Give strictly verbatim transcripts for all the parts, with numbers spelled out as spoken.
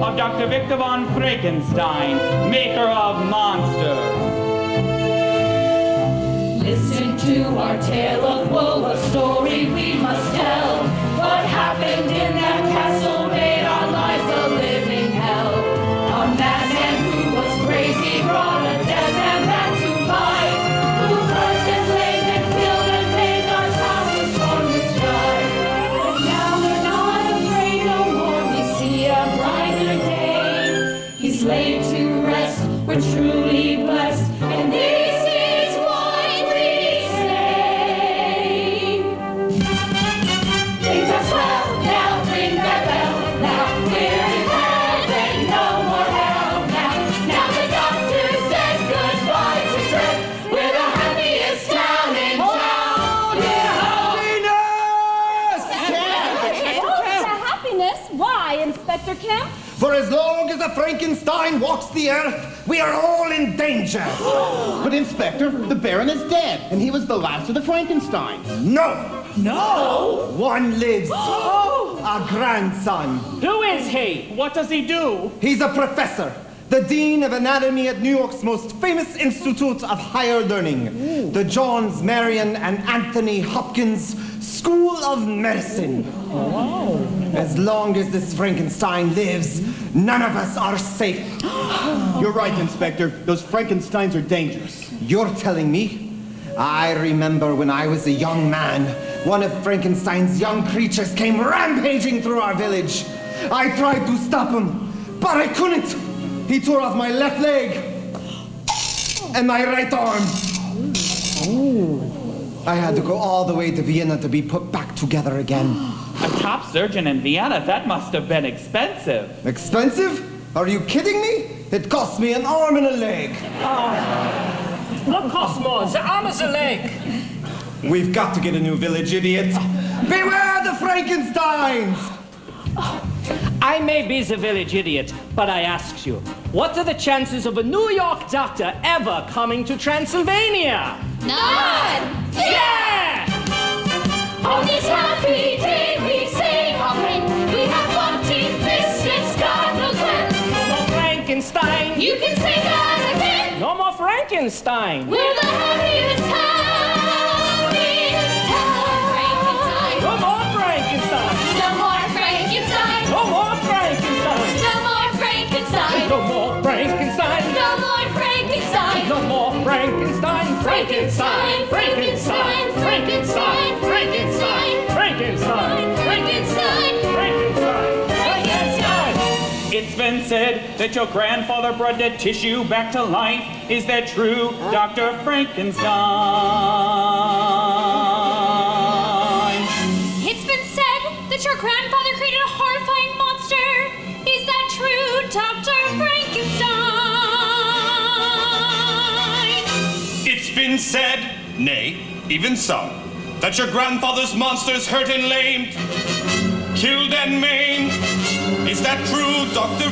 of Doctor Victor von Frankenstein, maker of monsters. Listen to our tale of woe, a story we must tell. What happened in that castle made our lives a living hell. A madman who was crazy brought a dead man back to life, who crushed and laid and killed and made our town a stormless strife. But now we're not afraid no more, we see a brighter day. He's laid to rest, we're truly blessed, and this is what we say. Things are swell, now ring that bell, now we're in heaven, no more hell. Now, now the doctor said goodbye to Trev, we're the happiest town in town. Happiness! Oh, the happiness? Why, Inspector Kemp? For as long as the Frankenstein walks the earth, we are all in danger. But, Inspector, the Baron is dead, and he was the last of the Frankensteins. No! No! One lives. A grandson. Who is he? What does he do? He's a professor, the Dean of Anatomy at New York's most famous Institute of Higher Learning, Ooh. the Johns Marion and Anthony Hopkins School of Medicine. Oh, wow. As long as this Frankenstein lives, none of us are safe. You're right, Inspector. Those Frankensteins are dangerous. You're telling me? I remember when I was a young man, one of Frankenstein's young creatures came rampaging through our village. I tried to stop him, but I couldn't. He tore off my left leg and my right arm. Ooh. I had to go all the way to Vienna to be put back together again. A top surgeon in Vienna, that must have been expensive. Expensive? Are you kidding me? It cost me an arm and a leg. Oh. What costs more, the arm or the leg? We've got to get a new village, idiot. Beware the Frankensteins! I may be the village idiot, but I ask you, what are the chances of a New York doctor ever coming to Transylvania? None! Yeah! On this happy day we say amen. We have wanting biscuits, God knows when. No more Frankenstein! You can say that again! No more Frankenstein! We're the happiest town in town! No more Frankenstein! No more Frankenstein! No more Frankenstein! No more Frankenstein! No more Frankenstein! No more Frankenstein! No more Frankenstein! Frankenstein! Frankenstein! Frankenstein! Frankenstein! Frankenstein! Frankenstein! Frankenstein! Frankenstein! It's been said that your grandfather brought dead tissue back to life. Is that true, Doctor Frankenstein? It's been said that your grandfather created a horrifying monster. Is that true, Doctor Frankenstein? It's been said, nay, even so, that your grandfather's monsters hurt and lamed, killed and maimed. Is that true, Doctor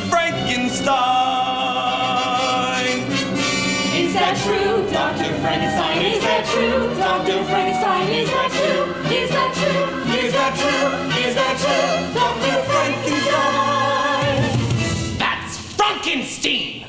Frankenstein? Is that true, Doctor Frankenstein? Is that true, Doctor Frankenstein? Is that true? Is that true? Is that true? Is that true, Doctor Frankenstein? That's Frankenstein!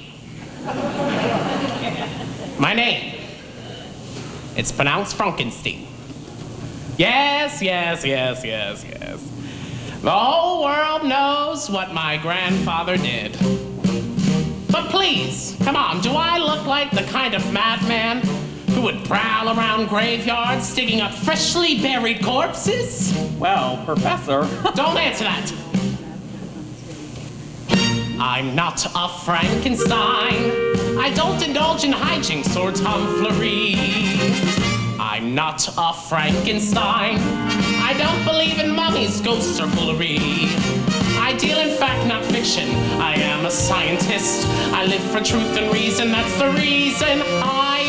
My name. It's pronounced Frankenstein. Yes, yes, yes, yes, yes. The whole world knows what my grandfather did. But please, come on, do I look like the kind of madman who would prowl around graveyards digging up freshly buried corpses? Well, Professor. Don't answer that. I'm not a Frankenstein. I don't indulge in hijinks or tomfoolery. I'm not a Frankenstein. I don't believe in mummies, ghosts, or foolery. I deal in fact, not fiction. I am a scientist. I live for truth and reason. That's the reason I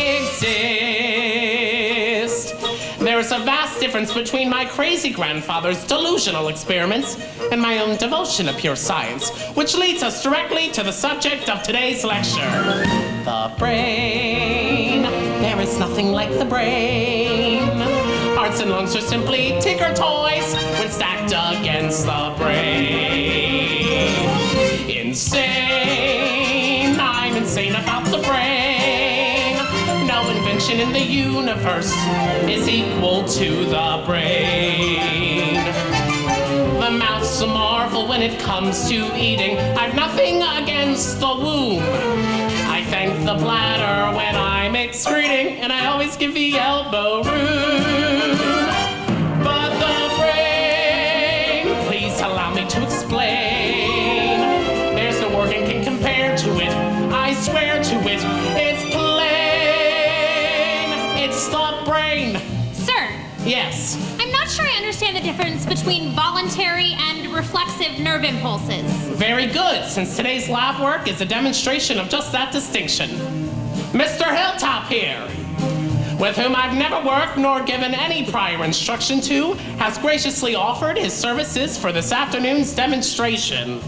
exist. There's a vast difference between my crazy grandfather's delusional experiments and my own devotion to pure science, which leads us directly to the subject of today's lecture. The brain. There is nothing like the brain. Hearts and lungs are simply tinker toys when stacked against the brain. In insane. I'm insane about the brain. No invention in the universe is equal to the brain. The mouth's a marvel when it comes to eating. I've nothing against the womb. I thank the bladder when I'm excreting, and I always give the elbow room. But the brain, please allow me to explain. There's no organ can compare to it. I swear to it. It's plain. It's the brain. Sir. Yes. I'm not sure I understand the difference between voluntary and reflexive nerve impulses. Very good, since today's lab work is a demonstration of just that distinction. Mister Hilltop here, with whom I've never worked nor given any prior instruction to, has graciously offered his services for this afternoon's demonstration.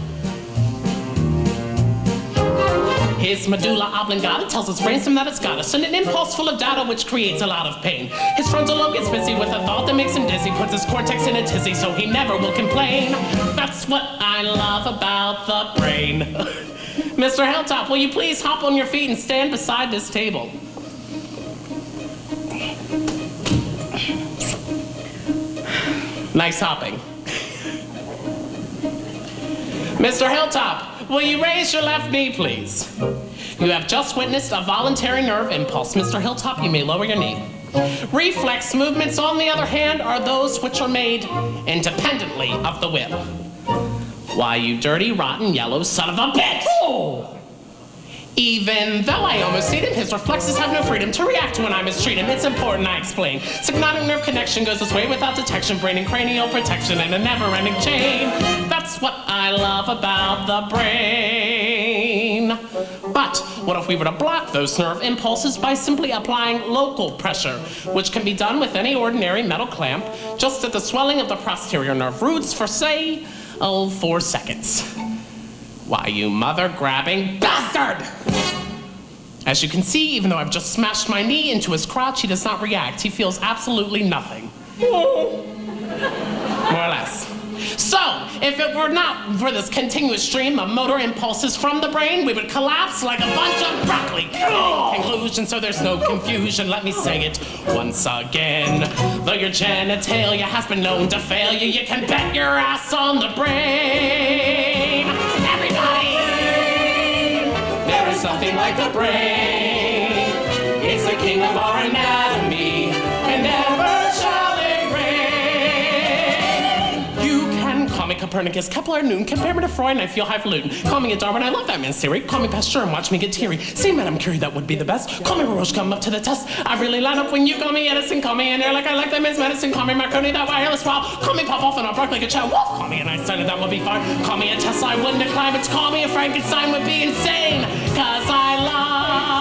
His medulla oblongata tells its brainstem that it's got us an impulse full of data which creates a lot of pain. His frontal lobe gets busy with a thought that makes him dizzy, puts his cortex in a tizzy so he never will complain. That's what I love about the brain. Mister Hilltop, will you please hop on your feet and stand beside this table? Nice hopping. Mister Hilltop, will you raise your left knee, please? You have just witnessed a voluntary nerve impulse. Mister Hilltop, you may lower your knee. Reflex movements, on the other hand, are those which are made independently of the will. Why, you dirty, rotten, yellow son of a bitch! Oh. Even though I almost need him, his reflexes have no freedom to react when I mistreat him. It's important I explain. Syncnotic nerve connection goes this way without detection, brain and cranial protection in a never-ending chain. That's what I love about the brain. But what if we were to block those nerve impulses by simply applying local pressure, which can be done with any ordinary metal clamp, just at the swelling of the posterior nerve roots for, say, oh, four seconds. Why, you mother-grabbing bastard! As you can see, even though I've just smashed my knee into his crotch, he does not react. He feels absolutely nothing. More or less. So, if it were not for this continuous stream of motor impulses from the brain, we would collapse like a bunch of broccoli. In conclusion, so there's no confusion, let me say it once again. Though your genitalia has been known to fail you, you can bet your ass on the brain. Everybody! There is nothing like the brain. It's the king of our anatomy, and never shall it reign. You can call me Copernicus, Kepler, Newton, compare me to Freud, and I feel highfalutin. Call me a Darwin, I love that man's theory. Call me Pasteur and watch me get teary. Say Madame Curie, that would be the best. Call me Roche, come up to the test. I really line up when you call me Edison. Call me in air like I like that man's medicine. Call me Marconi, that wireless wow. Call me Pop Off and I'll bark like a child. Wolf. Call me an Einstein, that would be fine. Call me a Tesla, I wouldn't decline, but call me a Frankenstein would be insane. Cause I love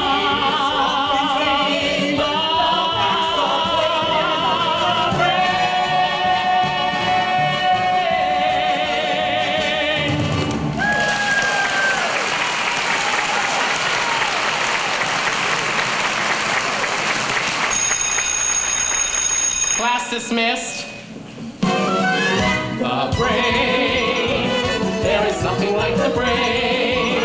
Class dismissed. The brain. There is nothing like the brain.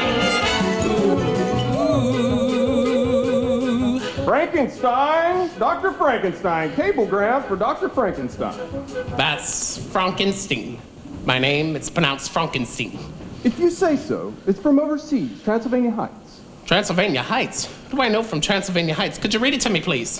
Ooh. Frankenstein, Doctor Frankenstein, cablegram for Doctor Frankenstein. That's Frankenstein. My name, it's pronounced Frankenstein. If you say so, it's from overseas, Transylvania Heights. Transylvania Heights? What do I know from Transylvania Heights? Could you read it to me, please?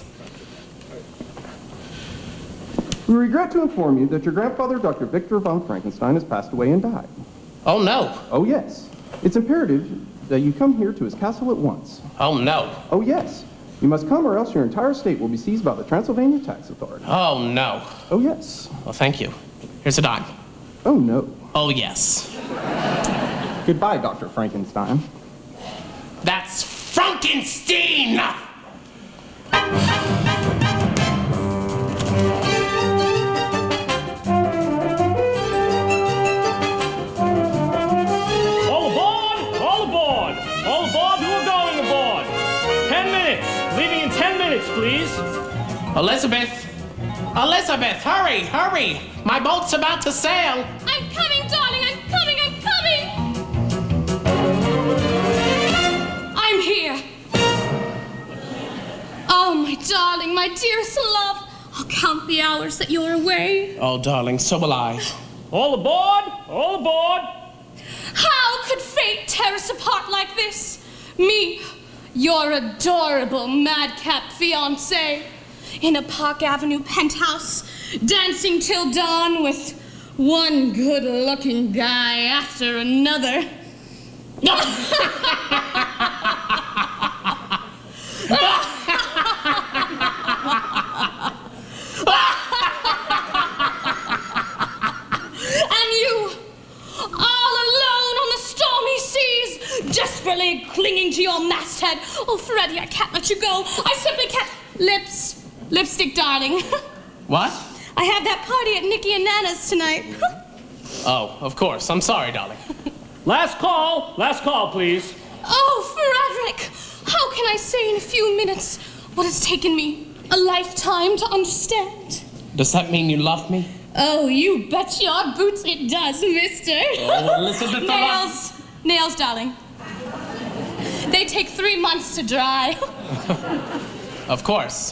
We regret to inform you that your grandfather, Doctor Victor von Frankenstein, has passed away and died. Oh, no. Oh, yes. It's imperative that you come here to his castle at once. Oh, no. Oh, yes. You must come or else your entire estate will be seized by the Transylvania Tax Authority. Oh, no. Oh, yes. Well, thank you. Here's a dime. Oh, no. Oh, yes. Goodbye, Doctor Frankenstein. That's Frankenstein! All aboard! All aboard! All aboard! Who are going aboard? Ten minutes! Leaving in ten minutes, please. Elizabeth! Elizabeth, hurry, hurry! My boat's about to sail! I'm coming, darling! I'm coming! I'm coming! Oh, my darling, my dearest love. I'll count the hours that you're away. Oh, darling, so will I. All aboard! All aboard! How could fate tear us apart like this? Me, your adorable madcap fiancé, in a Park Avenue penthouse, dancing till dawn with one good-looking guy after another. And you, all alone on the stormy seas, desperately clinging to your masthead. Oh, Freddie, I can't let you go. I simply can't. Lips. Lipstick, darling. What? I have that party at Nicky and Nana's tonight. Oh, of course. I'm sorry, darling. Last call. Last call, please. Oh, Fredrick. How can I say in a few minutes what has taken me a lifetime to understand? Does that mean you love me? Oh, you bet your boots it does, mister. Oh, Elizabeth. Nails. Nails, darling. They take three months to dry. Of course.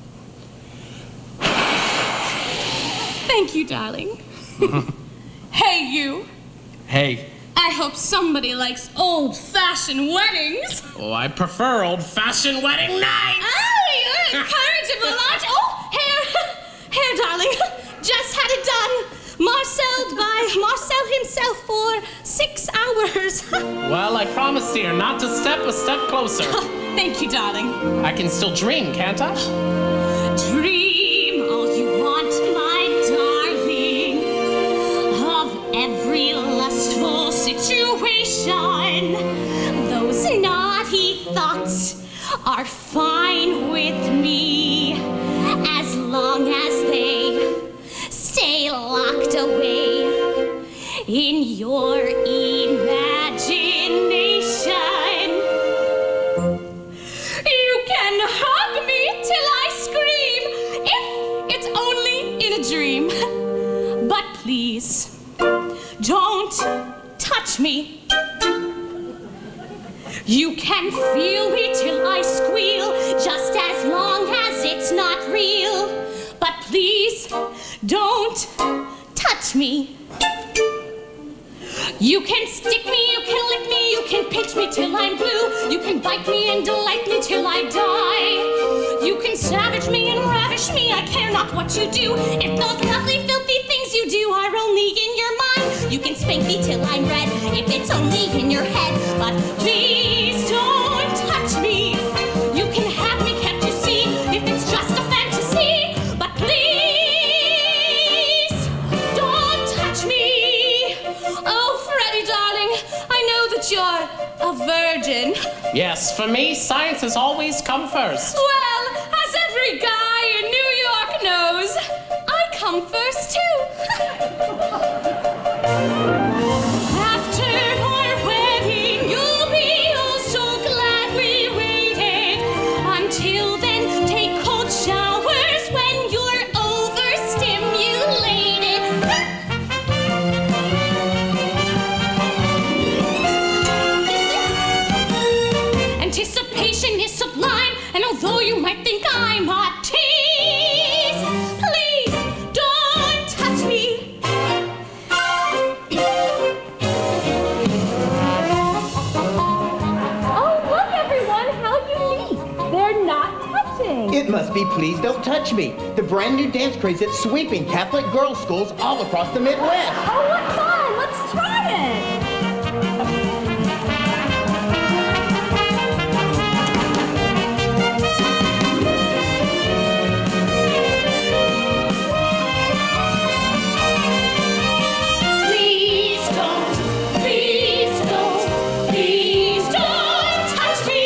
Thank you, darling. Hey, you. Hey. I hope somebody likes old-fashioned weddings. Oh, I prefer old-fashioned wedding nights. Oh, you're incorrigible, aren't you? Oh, hair. Hair, darling. Just had it done. Marceled by Marcel himself for six hours. Well, I promise, dear, not to step a step closer. Thank you, darling. I can still dream, can't I? Dream all you want, my darling, of every lustful situation. Those naughty thoughts are fine with me, as long as they stay locked away in your imagination. You can hug me till I scream, if it's only in a dream. But please, don't touch me. You can feel me till I squeal, just as long as it's not real. But please, don't touch me. You can stick me, you can lick me, you can pinch me till I'm blue. You can bite me and delight me till I die. You can savage me and ravish me, I care not what you do. If those lovely, filthy things you do are only in your mind, you can spank me till I'm red, if it's only in your head. But please don't touch me. You can have me, can't you see, if it's just a fantasy. But please don't touch me. Oh, Freddie, darling, I know that you're a virgin. Yes, for me, science has always come first. Well, as every guy in New York knows, I come first, too. After our wedding, you'll be oh so glad we waited. Until then, take cold showers when you're overstimulated. Anticipation is sublime, and although you might think I'm a tease, please don't touch me. Oh, look, everyone, how unique. They're not touching. It must be Please Don't Touch Me, the brand new dance craze that's sweeping Catholic girls' schools all across the Midwest. Oh, what fun. Let's try it. Please don't, please don't, please don't touch me.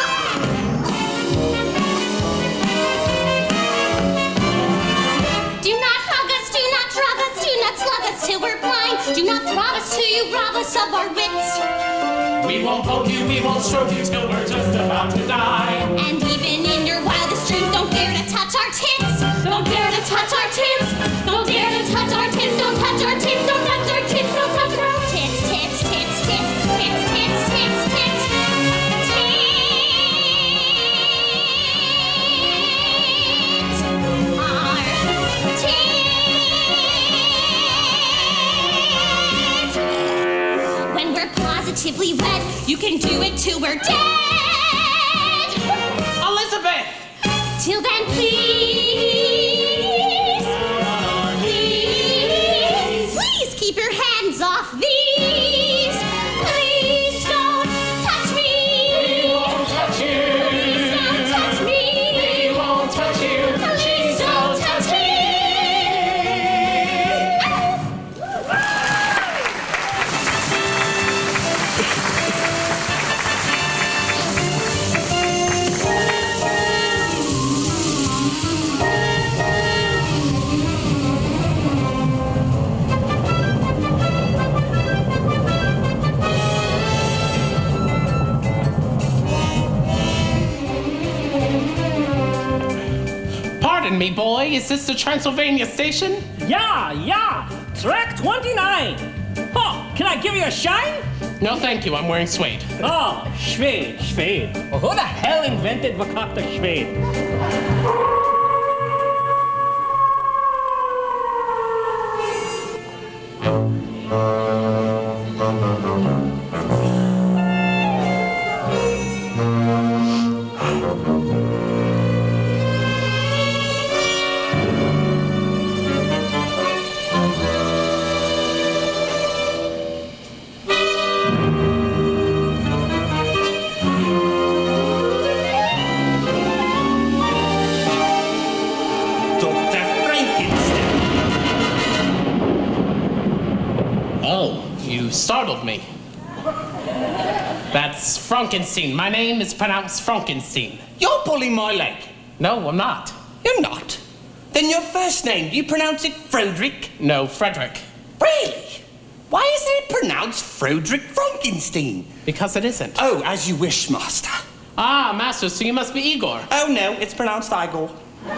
Do not hug us, do not drug us, do not slug us till we're blind. Do not throb us till you rob us of our wits. We won't hold you, we won't stroke you till we're just about to die. And even in your wildest dreams, don't dare to touch our tits. Don't dare to touch our tits. Don't dare to touch our tits. Don't touch our tits. Don't touch our tits. Don't touch our tits. Tits, tits, tits, tits, tits, tits, tits, tits. positively wed. You can do it till we're dead. Elizabeth! Till then, please, please, please keep your hands off these. Please don't touch me. We won't touch you. Please don't touch me. We won't touch you. Please don't touch me. Pardon me, boy. Is this the Transylvania station? Yeah, yeah. Track twenty-nine. Oh, can I give you a shine? No, thank you. I'm wearing suede. Oh, Schwede, Schwede. Well, who the hell invented verkackte Schwede? Startled me. That's Frankenstein. My name is pronounced Frankenstein. You're pulling my leg. No, I'm not. You're not? Then your first name, do you pronounce it Fredrick? No, Fredrick. Really? Why isn't it pronounced Fredrick Frankenstein? Because it isn't. Oh, as you wish, Master. Ah, Master, so you must be Igor. Oh, no, it's pronounced Igor.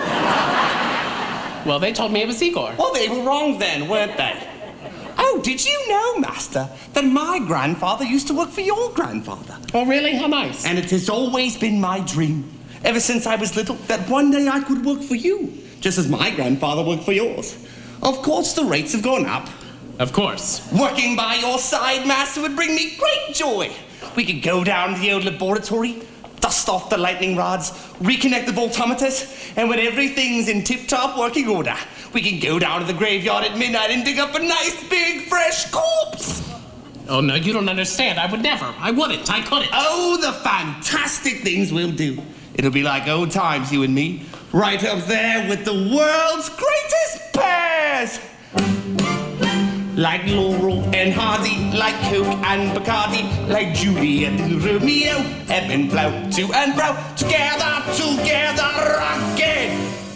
Well, they told me it was Igor. Well, they were wrong then, weren't they? Oh, did you know, Master, that my grandfather used to work for your grandfather? Oh, really? How nice. And it has always been my dream, ever since I was little, that one day I could work for you, just as my grandfather worked for yours. Of course, the rates have gone up. Of course. Working by your side, Master, would bring me great joy. We could go down to the old laboratory, dust off the lightning rods, reconnect the voltometers, and when everything's in tip-top working order, we can go down to the graveyard at midnight and dig up a nice, big, fresh corpse. Oh, no, you don't understand. I would never. I wouldn't. I couldn't. Oh, the fantastic things we'll do. It'll be like old times, you and me, right up there with the world's greatest pairs. Like Laurel and Hardy, like Coke and Bacardi, like Juliet and Romeo, ebb and flow, to and fro, together, together again.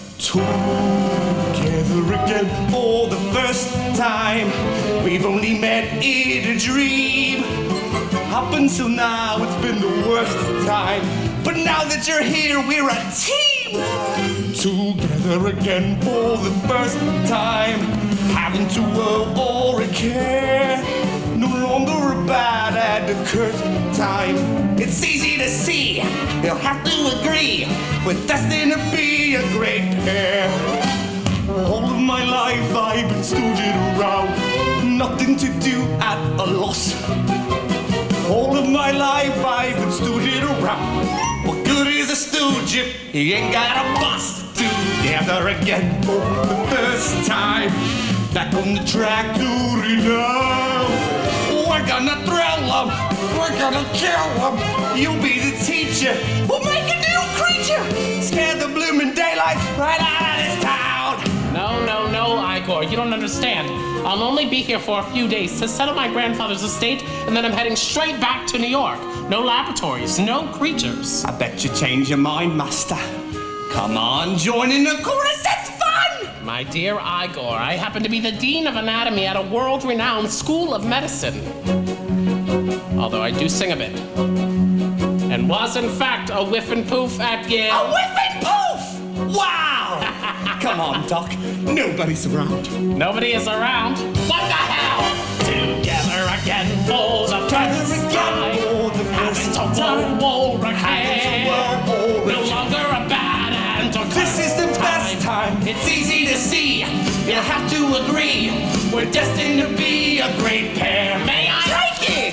Together again for the first time. We've only met in a dream. Up until now, it's been the worst time. But now that you're here, we're a team. Together again for the first time. Having to worry or a care. No longer a bad and a cursed time. It's easy to see, you'll have to agree. We're destined to be a great pair. All of my life I've been stooging around. Nothing to do at a loss. All of my life I've been stooging around. What good is a stooge if he ain't got a boss? Together again for the first time. Back on the track to renown. We're gonna thrill them, we're gonna kill them. You'll be the teacher, we'll make a new creature. Scare the blooming daylight right out of this town. No, no, no, Igor, you don't understand. I'll only be here for a few days to settle my grandfather's estate, and then I'm heading straight back to New York. No laboratories, no creatures. I bet you change your mind, Master. Come on, join in the chorus, it's fun! My dear Igor, I happen to be the Dean of Anatomy at a world-renowned school of medicine. Although I do sing a bit. And was, in fact, a whiff and poof at Yale. A whiff and poof! Wow! Come on, Doc. Nobody's around. Nobody is around? What the hell? Together again for the first time. Having to war, war again. No longer a bad and a This is the best time. It's easy to see. You'll have to agree. We're destined to be a great pair. May I? Take it!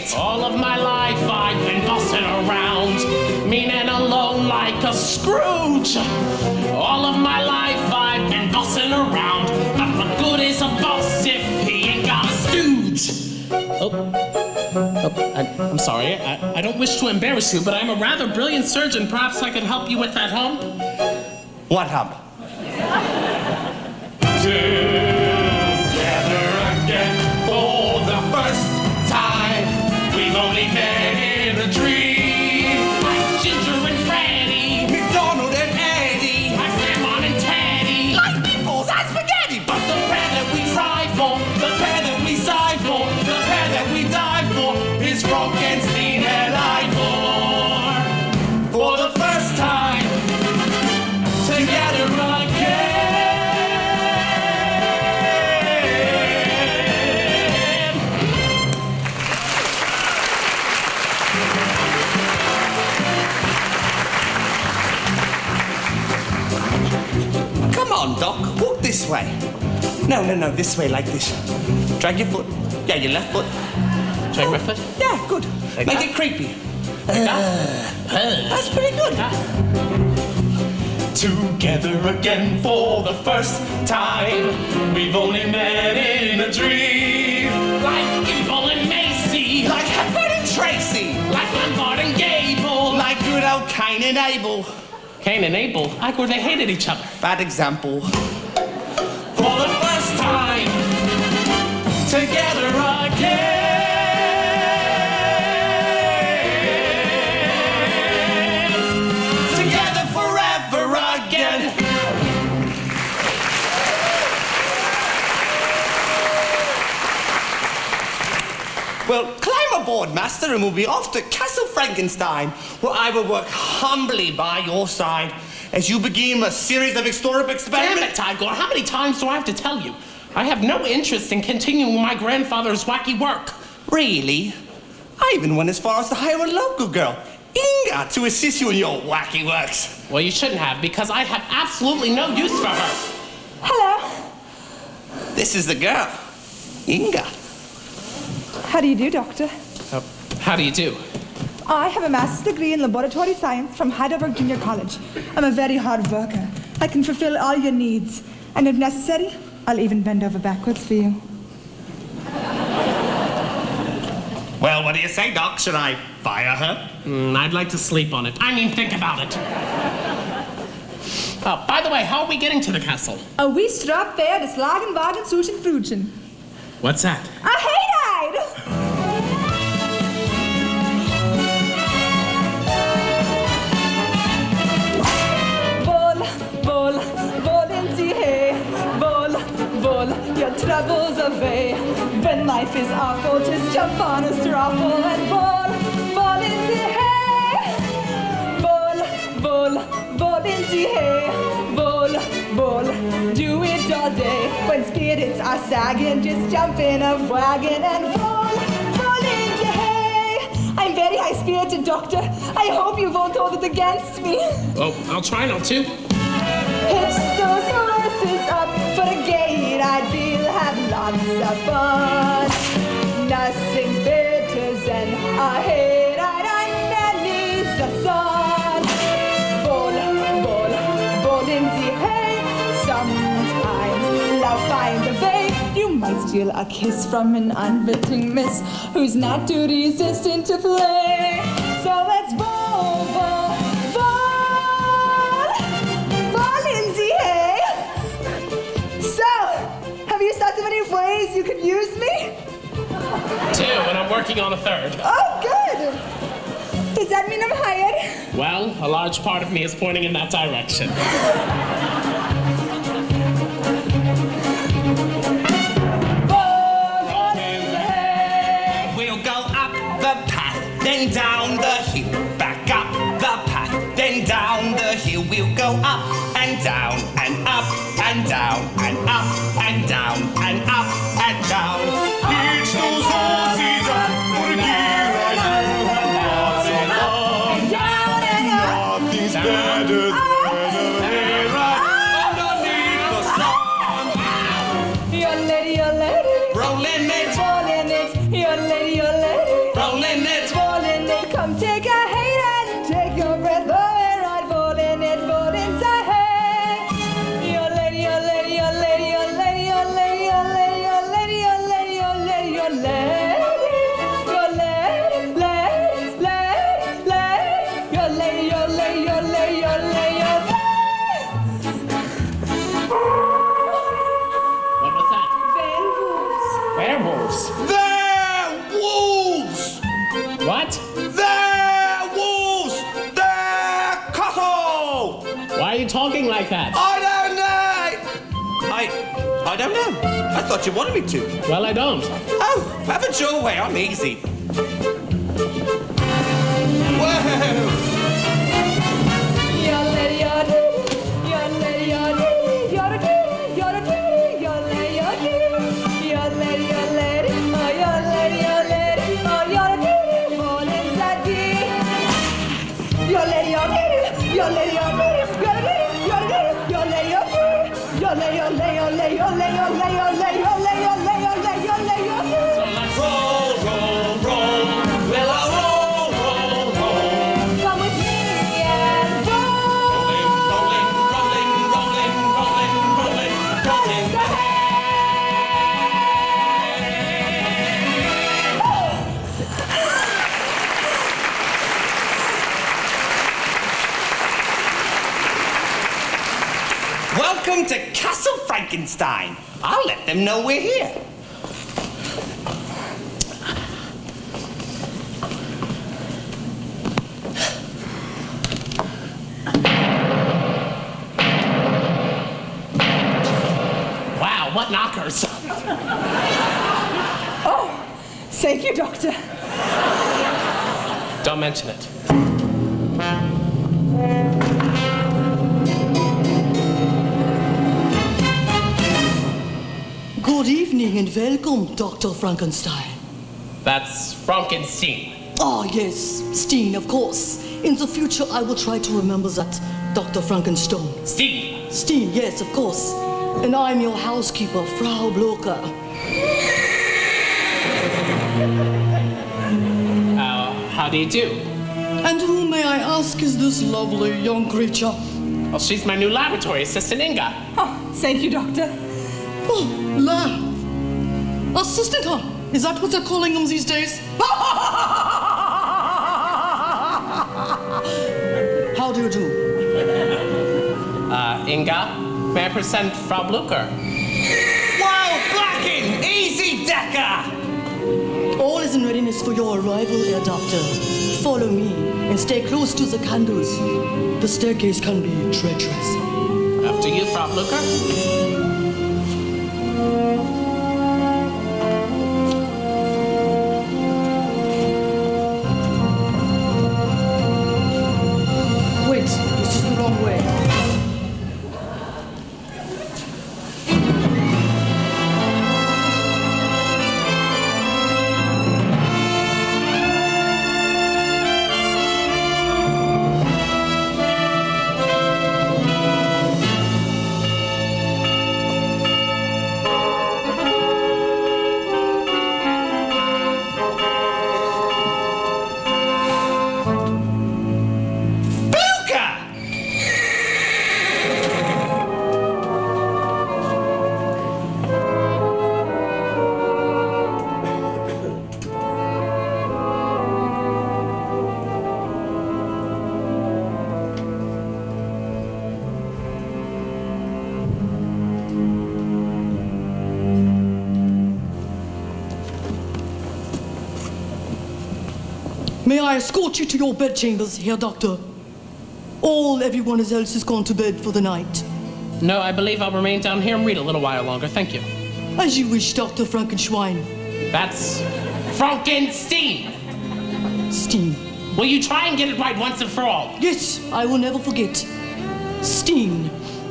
it. All of my life I've been bossing around, mean and alone like a Scrooge. All of my life I've been bossing around, but what good is a boss if he ain't got a stooge? Oh, oh I, I'm sorry, I, I don't wish to embarrass you, but I'm a rather brilliant surgeon. Perhaps I could help you with that hump? What hump? Together again for the first time. We've only met in a dream. Like Ginger and Freddy, McDonald and Eddie, like Raymond and Terri, like meatballs and spaghetti. But the pair that we try for, the pair that we sigh for, the pair that we die for is Frankenstein and Igor. For the first time, together again. Come on, Doc, walk this way. No, no, no, this way, like this. Drag your foot. Yeah, your left foot. Drag my foot? Yeah, good. Like Make that? it creepy. Like Uh, that? That's pretty good. Together again for the first time. We've only met in a dream. Like Evil and Macy, Like Hepburn and Tracy. like Lombard and Gable, Like good old Cain and Abel. Cain and Abel. Igor, they hated each other. Bad example. For the first time, together again. Together forever again. Well, climb aboard, Master, and we'll be off to Castle Frankenstein, where I will work humbly by your side as you begin a series of exploratory Damn experiments. it, Igor, how many times do I have to tell you? I have no interest in continuing my grandfather's wacky work. Really? I even went as far as to hire a local girl, Inga, to assist you in your wacky works. Well, you shouldn't have, because I have absolutely no use for her. Hello. This is the girl, Inga. How do you do, Doctor? Uh, how do you do? I have a master's degree in laboratory science from Heidelberg Junior College. I'm a very hard worker. I can fulfill all your needs. And if necessary, I'll even bend over backwards for you. Well, what do you say, Doc? Should I fire her? Mm, I'd like to sleep on it. I mean, think about it. Oh, by the way, how are we getting to the castle? A wee strap fair des Lagen Wagen Suchen Fruchen. What's that? A hayride! Wohl, wohl, wohl in Sie hey. Wohl, wohl, your troubles away. When life is awful, just jump on a strawful and wohl, wohl in Sie hey. Wohl, wohl, wohl in Sie hey. Wohl, wohl, do it all day. When spirits are sagging, just jump in a wagon and roll, roll into hay. I'm very high-spirited, Doctor. I hope you won't hold it against me. Oh, I'll try not to. Hitch those horses up for a gate ride. We'll have lots of fun. Nothing's better than a hayride underneath the sun. Roll, roll, roll in the hay. Sometimes love finds a way. You might steal a kiss from an unwitting miss who's not too resistant to play. So let's roll, roll, roll, roll in the hay. So, have you thought of any ways you could use me? Two, and I'm working on a third. Oh, good. Does that mean I'm hired? Well, a large part of me is pointing in that direction. Then down the hill, back up the path. Then down the hill, we'll go up and down and up and down and up and down and up and down. Hitch those horses up for a gear I do. And up and down and up. Nothing's better than a hayride underneath the sun. Your lady, your lady. Rolling it. Rolling it. Your lady, your lady. Rolling werewolves. They're wolves! What? They're wolves! They're cattle! Why are you talking like that? I don't know! I... I don't know. I thought you wanted me to. Well, I don't. Oh, have it your way. I'm easy. Whoa! Welcome to Castle Frankenstein. I'll let them know we're here. Wow, what knockers. Oh, thank you, Doctor. Don't mention it. Good evening and welcome, Doctor Frankenstein. That's Frankenstein. Ah, yes, Steen, of course. In the future, I will try to remember that, Doctor Frankenstein. Steen. Steen, yes, of course. And I'm your housekeeper, Frau Blucher. Uh, how do you do? And who, may I ask, is this lovely young creature? Well, she's my new laboratory assistant, Inga. Oh, thank you, Doctor. Oh, lab. Assistant, huh? Is that what they're calling them these days? How do you do? Uh, Inga, may I present Frau Blucher? Wow, Blacking! Easy, Decker! All is in readiness for your arrival, Herr Doctor. Follow me and stay close to the candles. The staircase can be treacherous. After you, Frau Blucher. Wait, this is the wrong way. May I escort you to your bedchambers, Herr Doctor? All everyone else has gone to bed for the night. No, I believe I'll remain down here and read a little while longer. Thank you. As you wish, Doctor Frankenstein. That's Frankenstein. Steen. Will you try and get it right once and for all? Yes, I will never forget. Steen.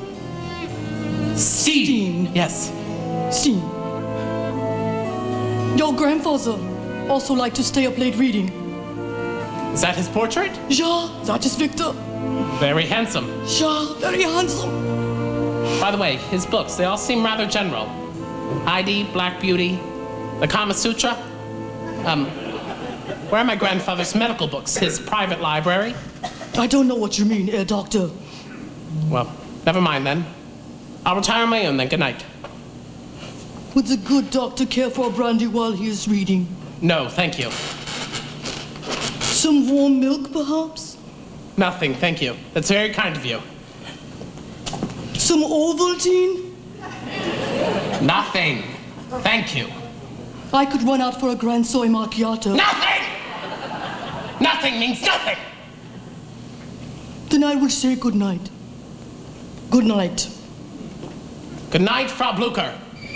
Steen. Yes. Steen. Your grandfather also liked to stay up late reading. Is that his portrait? Ja, that is Victor. Very handsome. Ja, very handsome. By the way, his books, they all seem rather general. Heidi, Black Beauty, the Kama Sutra. Um, where are my grandfather's medical books? His private library? I don't know what you mean, Herr Doctor. Well, never mind then. I'll retire on my own then. Good night. Would the good doctor care for a brandy while he is reading? No, thank you. Some warm milk, perhaps? Nothing, thank you. That's very kind of you. Some Ovaltine? Nothing. Thank you. I could run out for a grand soy macchiato. Nothing! Nothing means nothing! Then I will say good night. Good night. Good night, Frau Blucher.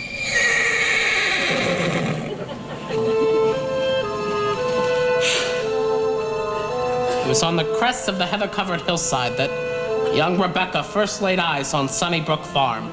It was on the crest of the heather-covered hillside that young Rebecca first laid eyes on Sunnybrook Farm.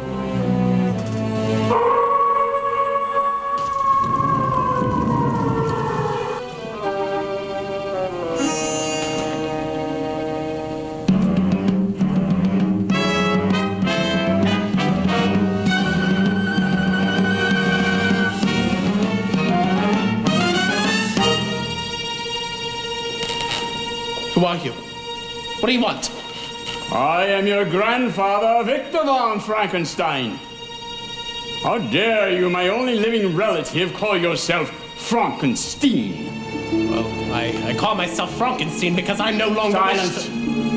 Who are you? What do you want? I am your grandfather, Victor von Frankenstein. How dare you, my only living relative, call yourself Frankenstein? Well, I, I call myself Frankenstein because I'm no longer... Silence!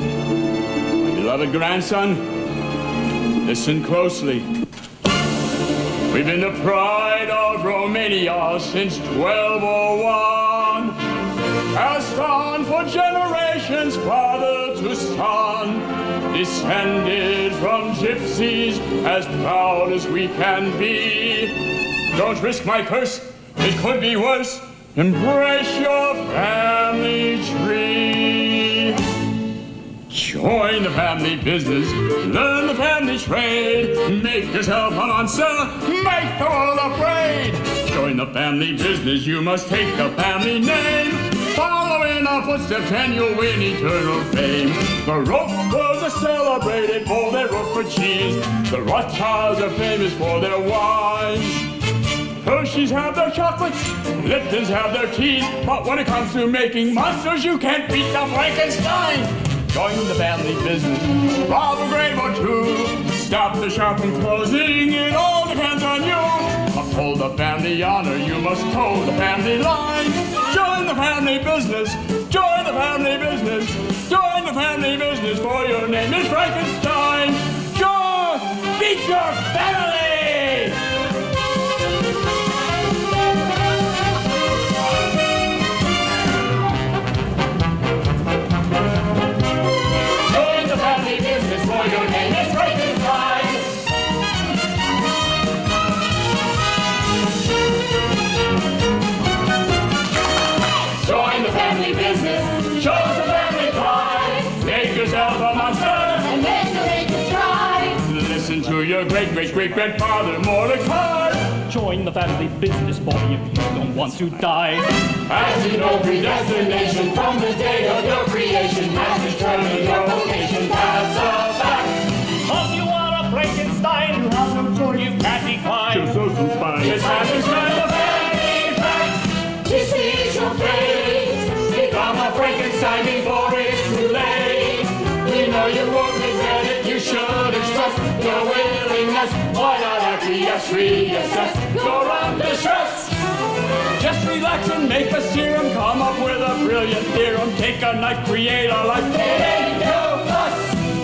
My beloved grandson, listen closely. We've been the pride of Romania since twelve oh one. Passed on for generations, father to son. Descended from gypsies, as proud as we can be. Don't risk my curse, it could be worse. Embrace your family tree. Join the family business, learn the family trade. Make yourself a monster, make the world afraid. Join the family business, you must take the family name. Follow in our footsteps and you'll win eternal fame. The Roqueforts are celebrated for their Roquefort cheese. The Rothschilds are famous for their wines. Hershey's have their chocolates, Lipton's have their teas. But when it comes to making monsters, you can't beat the Frankenstein. Join the family business, rob a grave or two. Stop the shop from closing, it all depends on you. Uphold the family honor, you must toe the family line. Join the family business, join the family business, join the family business, for your name is Frankenstein. Join, beat your family! Join the family business, for your name is Frankenstein. Join the family business, show the family pride. Make yourself a monster, and then you'll make us try. Listen to your great great great grandfather Mordecai. Join the family business, boy, if you don't want to die. As you know, predestination from the day of your creation has determined your vocation. That's a fact. Cause you are a Frankenstein, you have no choice, you can't decline. Just so some spine. It's time to start the family fact. This is your fate. Become a Frankenstein before it's too late. We know you won't regret it. You should express your willingness. Why not acquiesce, reassess your distress? Just relax and make a serum. Come up with a brilliant theorem. Take a knife, create a life. It ain't no fuss.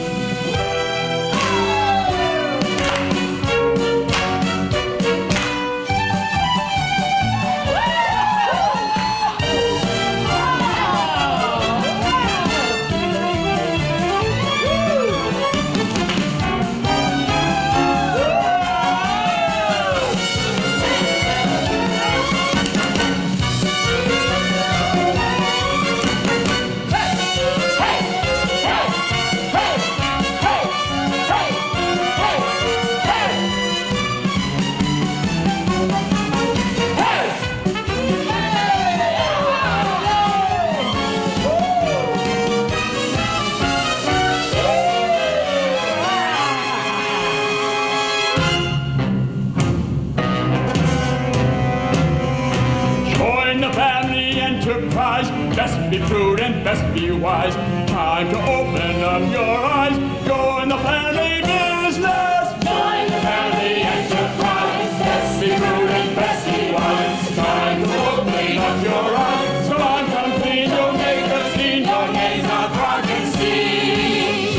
Best be prudent, best be wise. Time to open up your eyes. Join the family business. Join the family enterprise. Best be prudent, best be wise. Time to open up your eyes. Come on, come clean, you'll make a scene. Your name's not Frankenstein.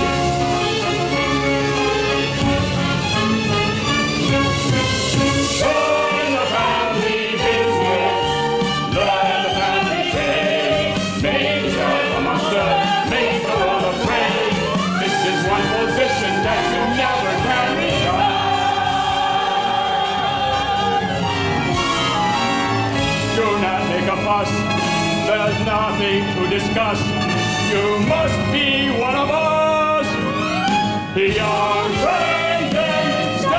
Join the family business. fuss. There's nothing to discuss. You must be one of us. Young Frankenstein.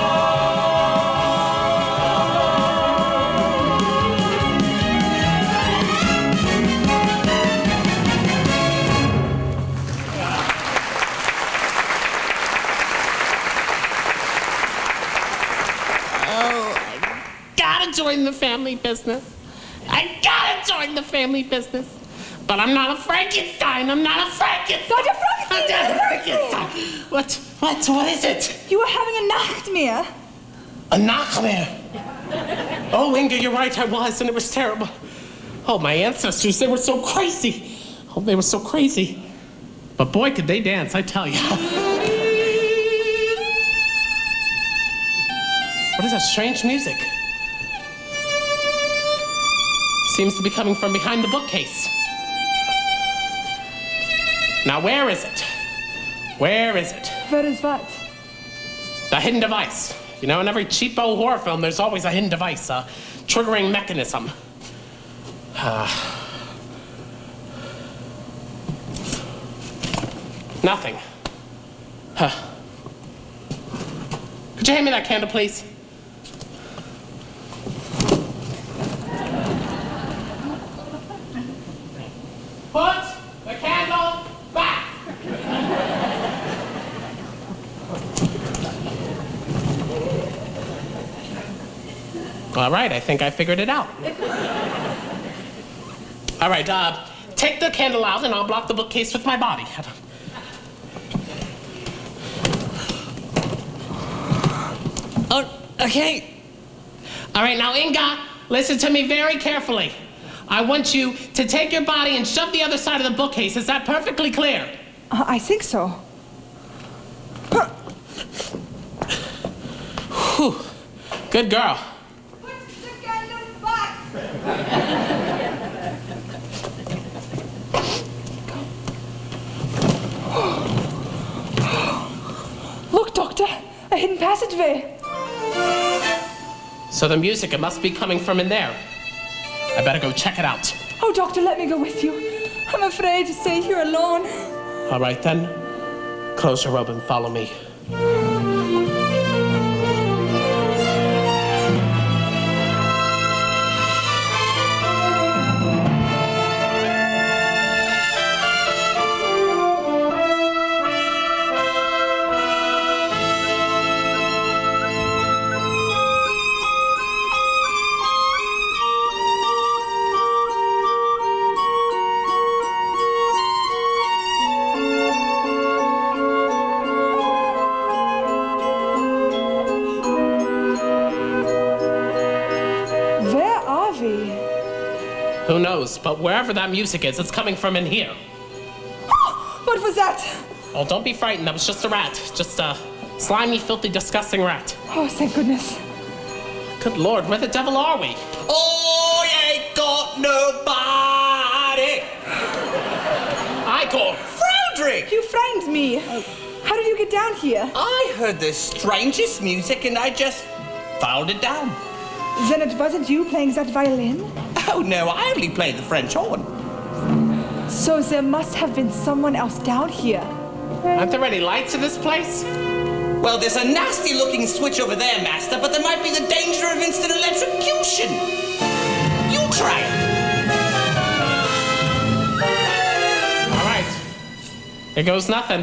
Join the family business. I gotta join the family business. But I'm not a Frankenstein. I'm not a Frankenstein. Doctor Frankenstein! I'm not a Frankenstein. What? What? What is it? You were having a nightmare. A nightmare? Oh, Inga, you're right. I was, and it was terrible. Oh, my ancestors, they were so crazy. Oh, they were so crazy. But boy, could they dance, I tell you. What is that strange music? Seems to be coming from behind the bookcase. Now, where is it? Where is it? Where is what? The hidden device. You know, in every cheapo horror film, there's always a hidden device, a triggering mechanism. Uh, nothing. Huh. Could you hand me that candle, please? Put the candle back. All right, I think I figured it out. All right, uh, take the candle out and I'll block the bookcase with my body. Oh, okay. All right, now Inga, listen to me very carefully. I want you to take your body and shove the other side of the bookcase. Is that perfectly clear? Uh, I think so. Whew. Good girl. Put the candle back. Look, Doctor, a hidden passageway. So the music, it must be coming from in there. I better go check it out. Oh, Doctor, let me go with you. I'm afraid to stay here alone. All right, then. Close your robe and follow me. Who knows? But wherever that music is, it's coming from in here. What was that? Oh, don't be frightened. That was just a rat. Just a slimy, filthy, disgusting rat. Oh, thank goodness. Good Lord, where the devil are we? Oh, you ain't got nobody. Igor. Fredrick. You framed me. How did you get down here? I heard the strangest music and I just fouled it down. Then it wasn't you playing that violin? Oh, no, I only play the French horn. So there must have been someone else down here. Aren't there any lights in this place? Well, there's a nasty-looking switch over there, Master, but there might be the danger of instant electrocution. You try it. All right. Here goes nothing.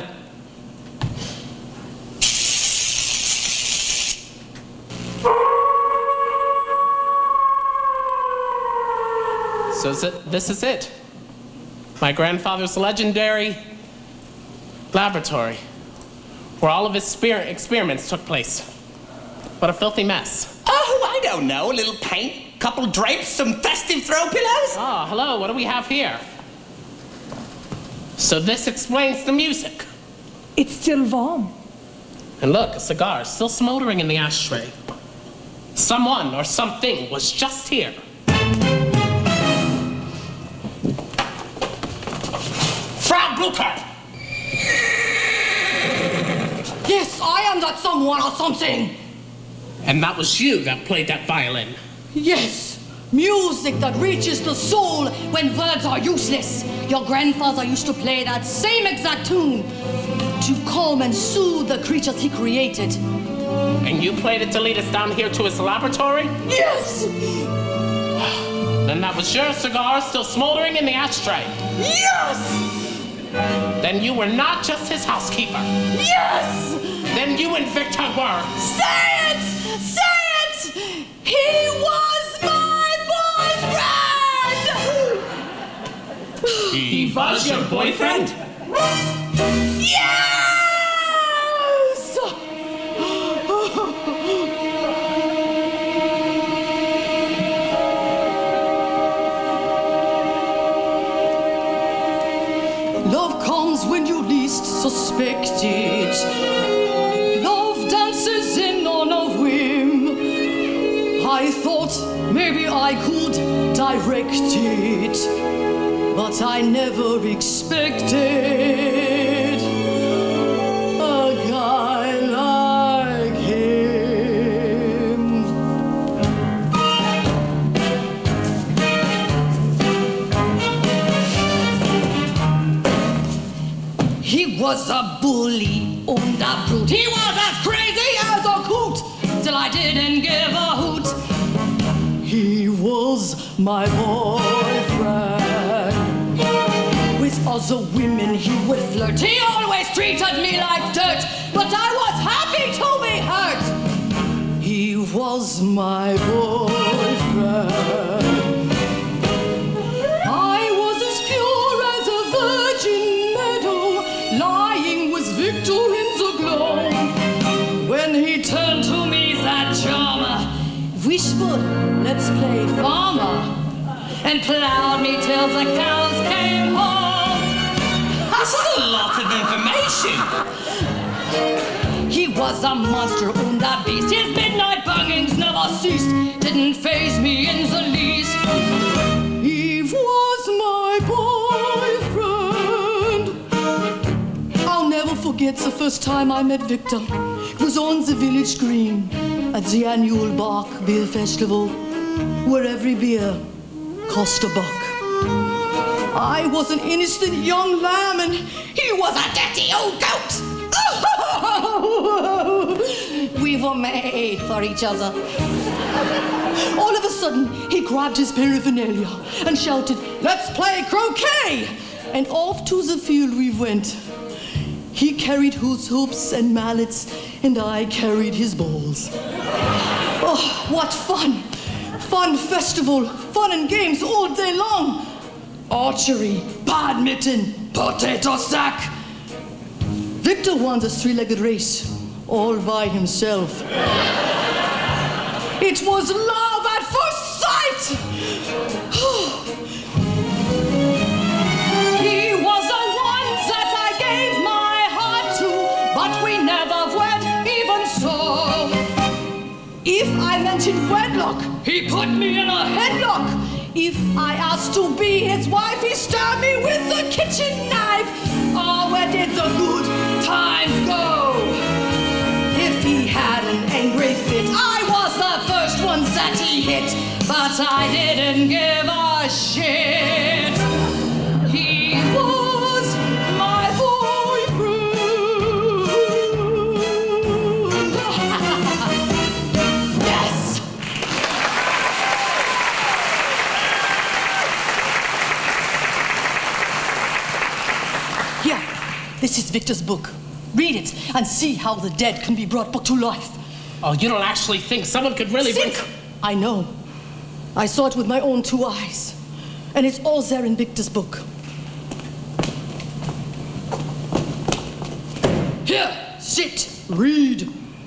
So is it, this is it. My grandfather's legendary laboratory, where all of his spirit experiments took place. What a filthy mess. Oh, I don't know. A little paint, couple drapes, some festive throw pillows. Oh, hello. What do we have here? So this explains the music. It's still warm. And look, a cigar still smoldering in the ashtray. Someone or something was just here. Frau Blucher! Yes, I am that someone or something. And that was you that played that violin. Yes, Music that reaches the soul when words are useless. Your grandfather used to play that same exact tune to calm and soothe the creatures he created. And you played it to lead us down here to his laboratory? Yes! Then that was your cigar still smoldering in the ashtray. Yes! Then you were not just his housekeeper. Yes! Then you and Victor were. Say it! Say it! He was my boyfriend! He was your boyfriend? Yes! Love comes when you least suspect it. Love dances in on a whim. I thought maybe I could direct it, but I never expected a guy like him. He was a bully and a brute. He was as crazy as a coot, till I didn't give a hoot. He was my boyfriend. With other women he would flirt. He always treated me like dirt, but I was happy to be hurt. He was my boyfriend. I was as pure as a virgin meadow, lying with Victor in the glow. When he turned to me, that charmer, Wishwood, let's play farmer, and plowed me till the cows came home. This is a lot of information. He was a monster and a beast. His midnight bangings never ceased. Didn't faze me in the least. He was my boyfriend. I'll never forget the first time I met Victor. It was on the village green at the annual Bark Beer Festival, where every beer cost a buck. I was an innocent young lamb and he was a dirty old goat. We were made for each other. All of a sudden, he grabbed his paraphernalia and shouted, "Let's play croquet!" And off to the field we went. He carried hula hoops and mallets, and I carried his balls. Oh, what fun! Fun festival, fun and games all day long. Archery, badminton, potato sack. Victor won the three-legged race all by himself. It was love at first sight. He was the one that I gave my heart to, but we never wed even so. If I mentioned wedlock, he put me in a headlock. If I asked to be his wife, he stabbed me with a kitchen knife. Oh, where did the good times go? If he had an angry fit, I was the first one that he hit, but I didn't give a shit. He was my boyfriend. Yes! Here, this is Victor's book. Read it and see how the dead can be brought back to life. Oh, you don't actually think someone could really think? bring... I know. I saw it with my own two eyes. And it's all there in Victor's book. Here, sit, read.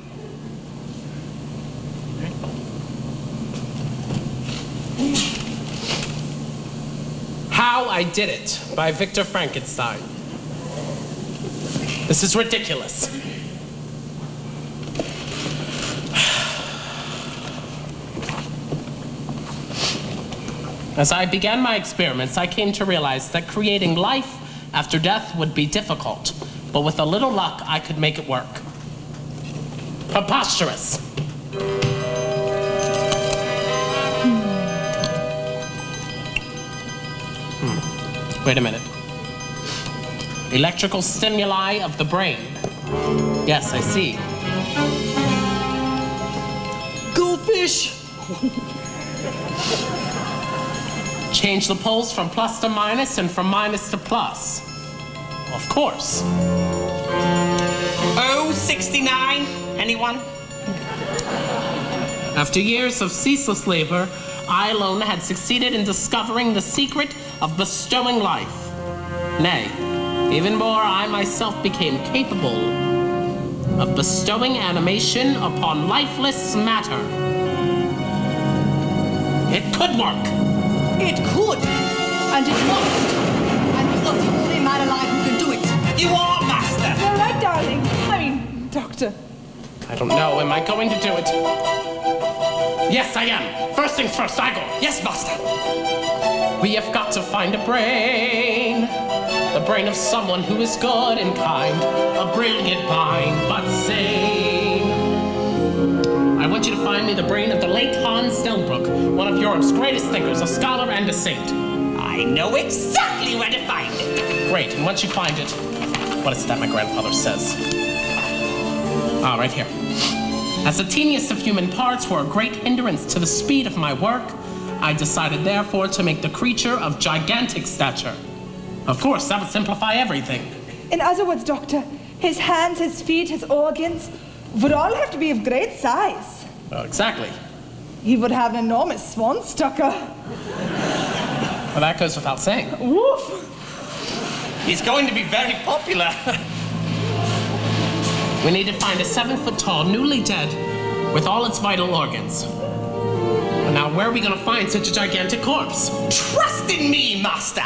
How I Did It by Victor Frankenstein. This is ridiculous. As I began my experiments, I came to realize that creating life after death would be difficult, but with a little luck, I could make it work. Preposterous. Wait a minute. Electrical stimuli of the brain. Yes, I see. Goldfish! Change the poles from plus to minus and from minus to plus. Of course. Oh, sixty-nine. Anyone? After years of ceaseless labor, I alone had succeeded in discovering the secret of bestowing life. Nay, even more, I myself became capable of bestowing animation upon lifeless matter. It could work. It could, and it must. And you are the only man alive who can do it. You are, Master. You're right, darling. I mean, Doctor. I don't know. Am I going to do it? Yes, I am. First things first, Igor. Yes, Master. We have got to find a brain. The brain of someone who is good and kind. A brilliant mind, but sane. I want you to find me the brain of the late Hans Delbruck, one of Europe's greatest thinkers, a scholar and a saint. I know exactly where to find it. Great, and once you find it, what is it that my grandfather says? Ah, right here. As the teeniest of human parts were a great hindrance to the speed of my work, I decided therefore to make the creature of gigantic stature. Of course, that would simplify everything. In other words, Doctor, his hands, his feet, his organs would all have to be of great size. Well, exactly. He would have an enormous swan stucker. Well, that goes without saying. Woof! He's going to be very popular. We need to find a seven-foot-tall, newly dead, with all its vital organs. And now, where are we going to find such a gigantic corpse? Trust in me, Master.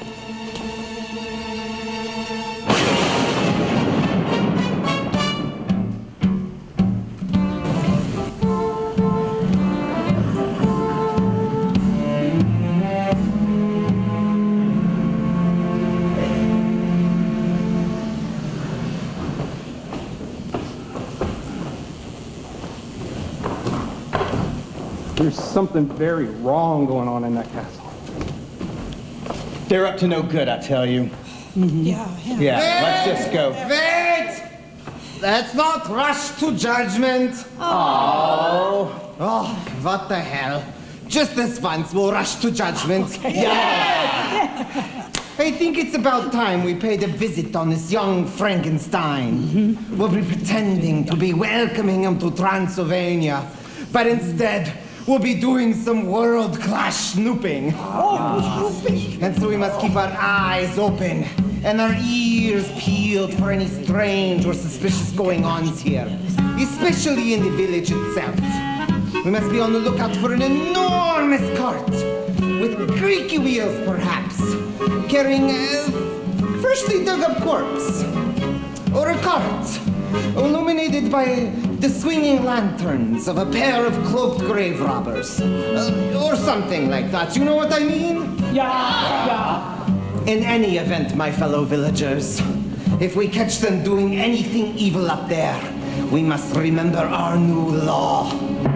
There's something very wrong going on in that castle. They're up to no good, I tell you. Mm-hmm. Yeah, yeah. Yeah, Wait, let's just go. Wait! Let's not rush to judgment. Oh. Oh, what the hell. Just this once, we'll rush to judgment. Okay. Yeah! I think it's about time we paid a visit on this young Frankenstein. Mm-hmm. We'll be pretending to be welcoming him to Transylvania, but instead, we'll be doing some world-class snooping. Oh, snooping. And so we must keep our eyes open and our ears peeled for any strange or suspicious goings-ons here, especially in the village itself. We must be on the lookout for an enormous cart, with creaky wheels perhaps, carrying a freshly dug-up corpse, or a cart illuminated by the swinging lanterns of a pair of cloaked grave robbers, uh, or something like that. You know what I mean? Yeah, yeah. In any event, my fellow villagers, if we catch them doing anything evil up there, we must remember our new law.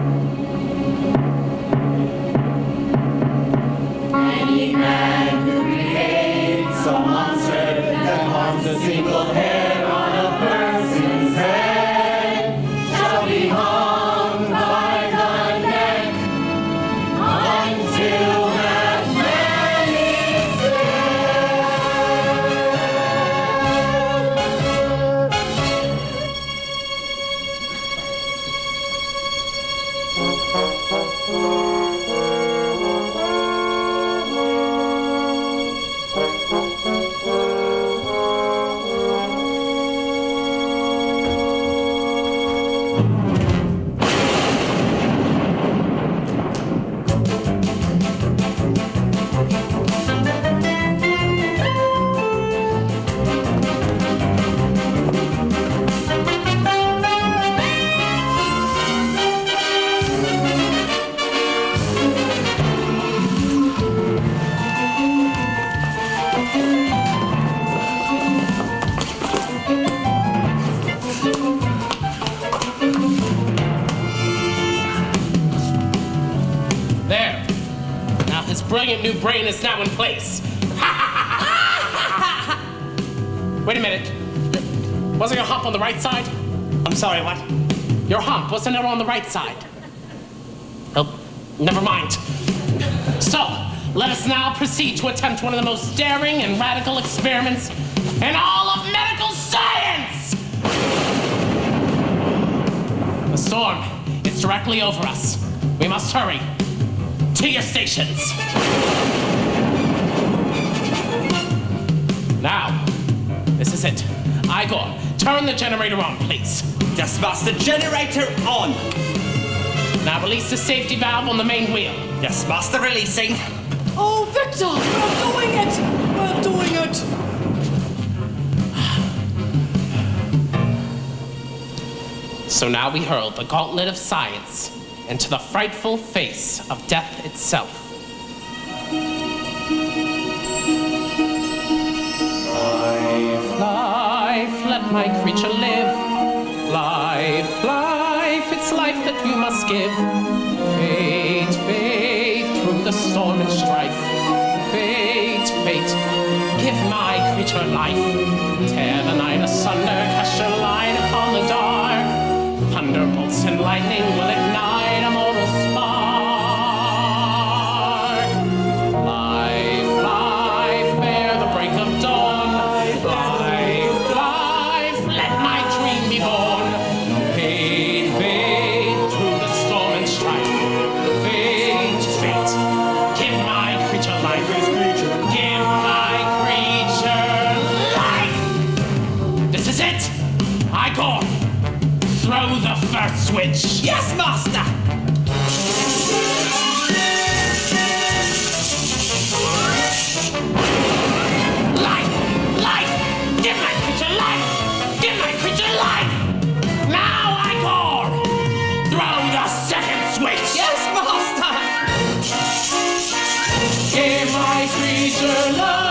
Any man who creates a monster that harms a single hair on a person's head shall be hung by the neck until that man is Brilliant new brain is now in place. Wait a minute. Wasn't your hump on the right side? I'm sorry, what? Your hump, wasn't it on the right side? Oh, never mind. So, let us now proceed to attempt one of the most daring and radical experiments in all of medical science! The storm is directly over us. We must hurry. To your stations. Now, this is it. Igor, turn the generator on, please. Yes, Master. Generator on. Now release the safety valve on the main wheel. Yes, Master. Releasing. Oh, Victor, we're doing it. We're doing it. So now we hurl the gauntlet of science into the frightful face of death itself. Life, life, let my creature live. Life, life, it's life that you must give. Fate, fate, through the storm and strife. Fate, fate, give my creature life. Tear the night asunder, cast your light upon the dark. Thunderbolts and lightning will ignite a mortal spark. Life, life, bear the break of dawn. Life, life, let my dream be born. Fate, fate, through the storm and strife. Fate, fate, give my creature life. Give my creature life. This is it. Igor. Throw the first switch. Yes, Master! Life! Life! Give my creature life! Give my creature life! Now, Igor! Throw the second switch! Yes, Master! Give my creature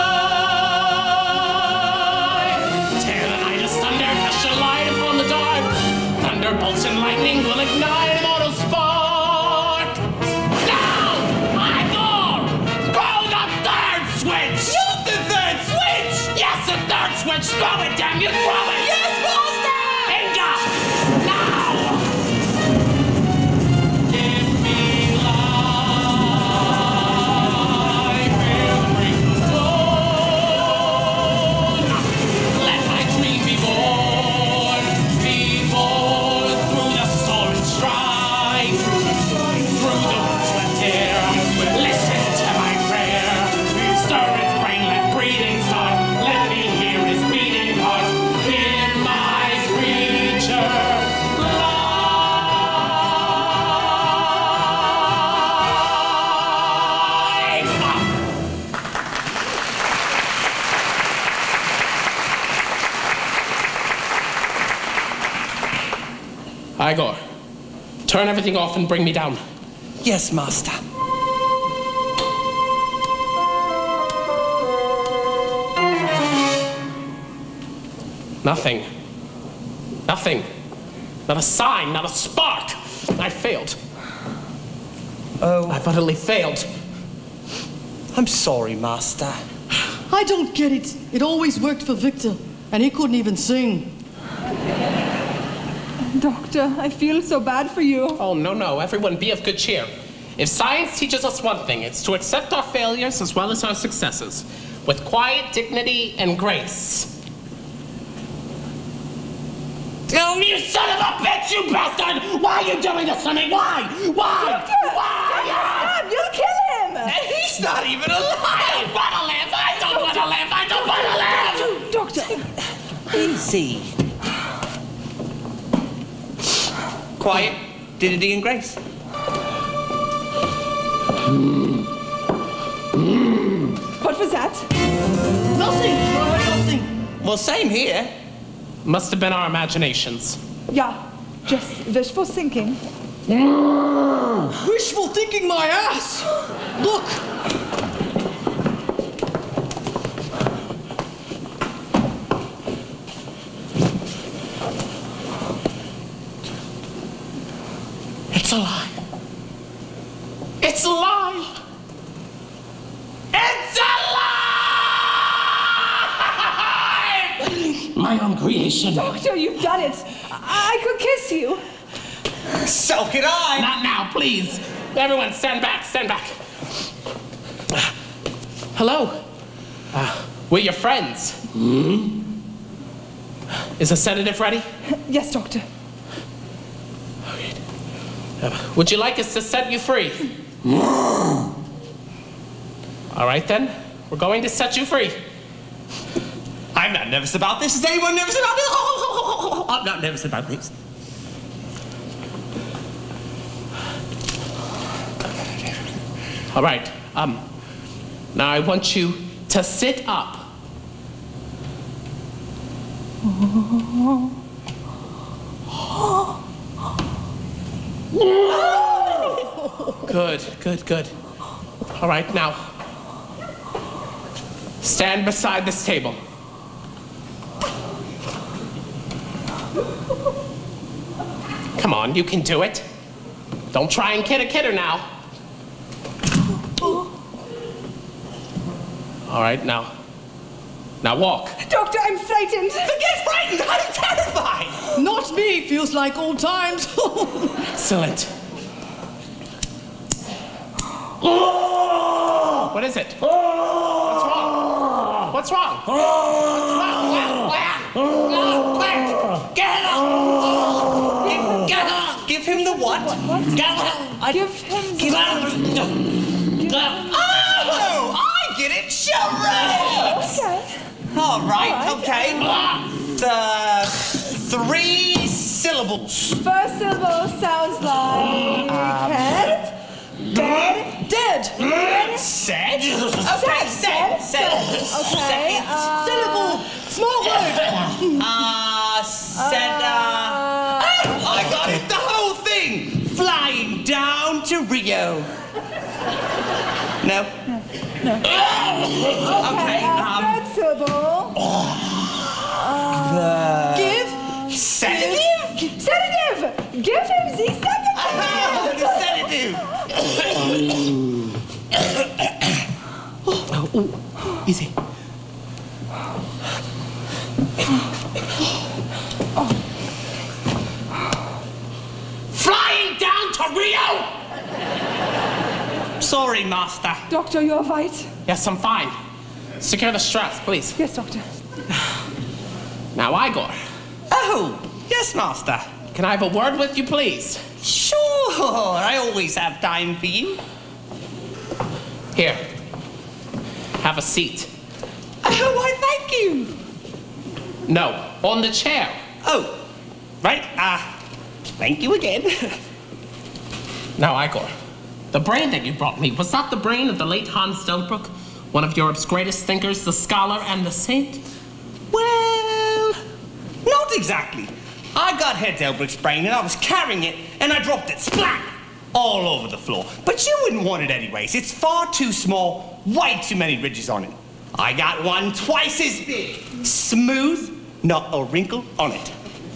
life! Tear the night asunder, cast your light upon the dark. Thunderbolts and lightning will ignite a mortal spark! Now! Igor! Throw the third switch! Not the third switch! Yes, the third switch! Throw it, damn you! Throw it! Yes, Master! Inga! Now! Give me life! Hear the break of dawn! Let my dream be born! Be born! Through the storm and strife! Through the woods with tear! Listen to my prayer! Stir its brain, let breathing start! Let me hear his beating heart! Give my creature life! Igor, turn everything off and bring me down. Yes, Master. Nothing. Nothing. Not a sign, not a spark. I failed. Oh. I've utterly failed. I'm sorry, Master. I don't get it. It always worked for Victor, and he couldn't even sing. Doctor, I feel so bad for you. Oh, no, no. Everyone be of good cheer. If science teaches us one thing, it's to accept our failures as well as our successes, with quiet dignity and grace. Oh, you son of a bitch, you bastard! Why are you doing this to me? Why? Why? Doctor! Why? Stop! You'll kill him! And he's not even alive! I don't want to live! I don't want to live! I don't want to live! Doctor! Easy. Quiet, dignity, and grace. What was that? Nothing! Nothing! Well, same here. Must have been our imaginations. Yeah, just wishful thinking. Wishful thinking my ass! Look! It's a lie. It's a lie. It's alive! creation. Doctor, you've done it. I, I could kiss you. So could I. Not now, please. Everyone, stand back, stand back. Hello. Uh, we're your friends. Hmm? Is a sedative ready? Yes, doctor. Okay. Uh, would you like us to set you free? All right, then. We're going to set you free. I'm not nervous about this. Is anyone nervous about this? Oh, oh, oh, oh, oh. I'm not nervous about this. All right. Um, now I want you to sit up. Good, good, good. All right, now. Stand beside this table. Come on, you can do it. Don't try and kid a kidder now. All right, now. Now walk. Doctor, I'm frightened. Forget frightened, I'm terrified. Not me, feels like old times. Excellent. What is it? What's wrong? What's wrong? What's wrong? Quick! Get up! Give, get up! Give him the what? What? Get up! Give him Give up! Give up! Oh! I get it! Charades! Okay. All right, All right. okay. The three syllables. First syllable sounds like head. Dead. Dead. Dead. Said? Said. Okay, said. Said. Okay. Uh, Syllable. Small word. Uh, said, uh... Oh, I got it! The whole thing! Flying down to Rio. No? No. Okay, um... Third syllable. The... Give. Sedative? Sedative. Give him the sedative. Oh, the sedative. Oh, oh, easy. Flying down to Rio! Sorry, master. Doctor, you're right. Yes, I'm fine. Secure the straps, please. Yes, doctor. Now, Igor. Oh, yes, master. Can I have a word with you, please? Sure, I always have time for you. Here. Have a seat. Oh, why, thank you. No, on the chair. Oh, right. Ah, uh, thank you again. Now, Igor, the brain that you brought me, was that the brain of the late Hans Delbruck, one of Europe's greatest thinkers, the scholar and the saint? Well, not exactly. I got Herr Delbruck's brain and I was carrying it and I dropped it, splat, all over the floor. But you wouldn't want it anyways. It's far too small, way too many ridges on it. I got one twice as big, smooth, not a wrinkle on it.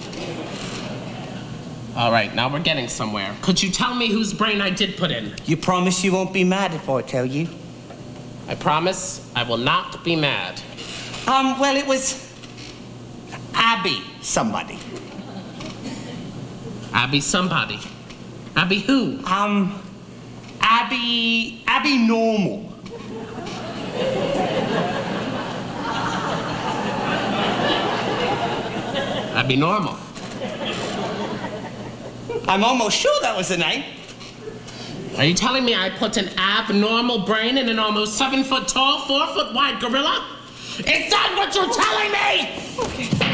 All right, now we're getting somewhere. Could you tell me whose brain I did put in? You promise you won't be mad if I tell you? I promise I will not be mad. Um, well, it was Abby somebody. Abby somebody. Abby who? Um, Abby, Abby Normal. Abby Normal. I'm almost sure that was the name. Are you telling me I put an abnormal brain in an almost seven foot tall, four foot wide gorilla? Is that what you're telling me? Okay.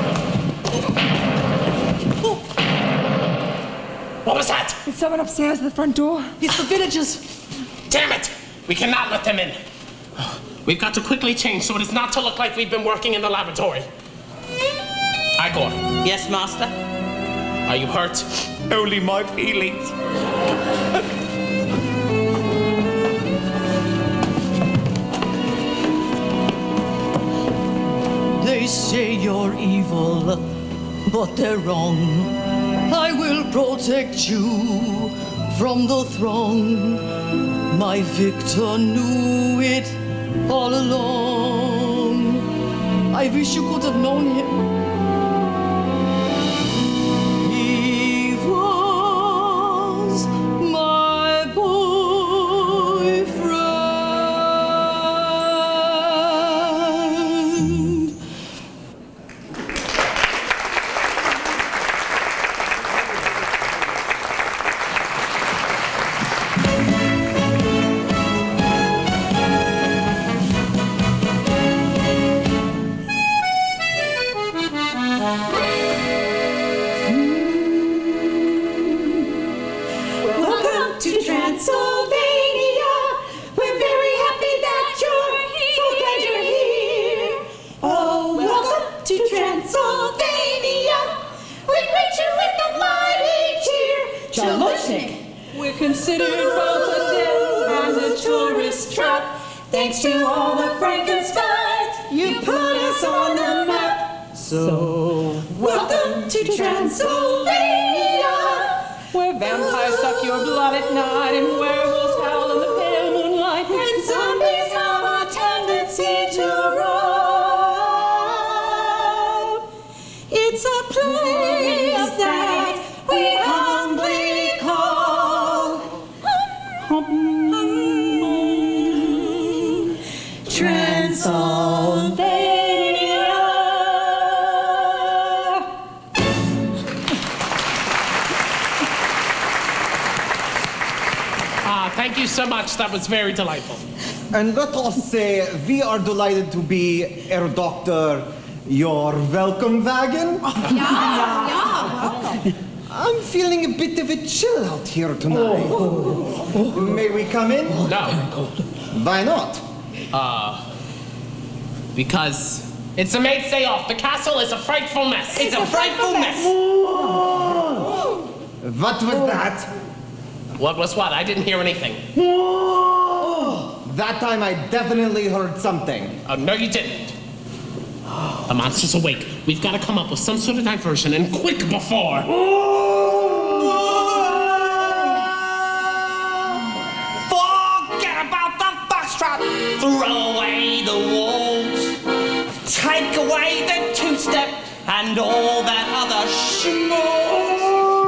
What was that? It's someone upstairs at the front door. It's the villagers. Damn it! We cannot let them in. We've got to quickly change so it is not to look like we've been working in the laboratory. Igor. Yes, master? Are you hurt? Only my feelings. They say you're evil, but they're wrong. I will protect you from the throng. My Victor knew it all along. I wish you could have known him Thanks to all the Frankensteins, you put us on the map. So, welcome to Transylvania, where vampires suck your blood at night and werewolves howl in the pale moonlight, and zombies have a tendency to rob. It's a place that we humbly call hum, Transylvania. Ah, thank you so much. That was very delightful. And let us say, we are delighted to be Herr Doctor, your welcome wagon. Yeah, yeah. I'm feeling a bit of a chill out here tonight. Oh. May we come in? No. Why not? Uh, because it's a mate's day off. The castle is a frightful mess. It's, it's a, a frightful, frightful mess. mess. What was that? What was what? I didn't hear anything. That time I definitely heard something. Oh, no, you didn't. The monster's awake. We've got to come up with some sort of diversion, and quick before. Forget about the foxtrot. Throw away the waltz. Take away the two-step and all that other schmaltz.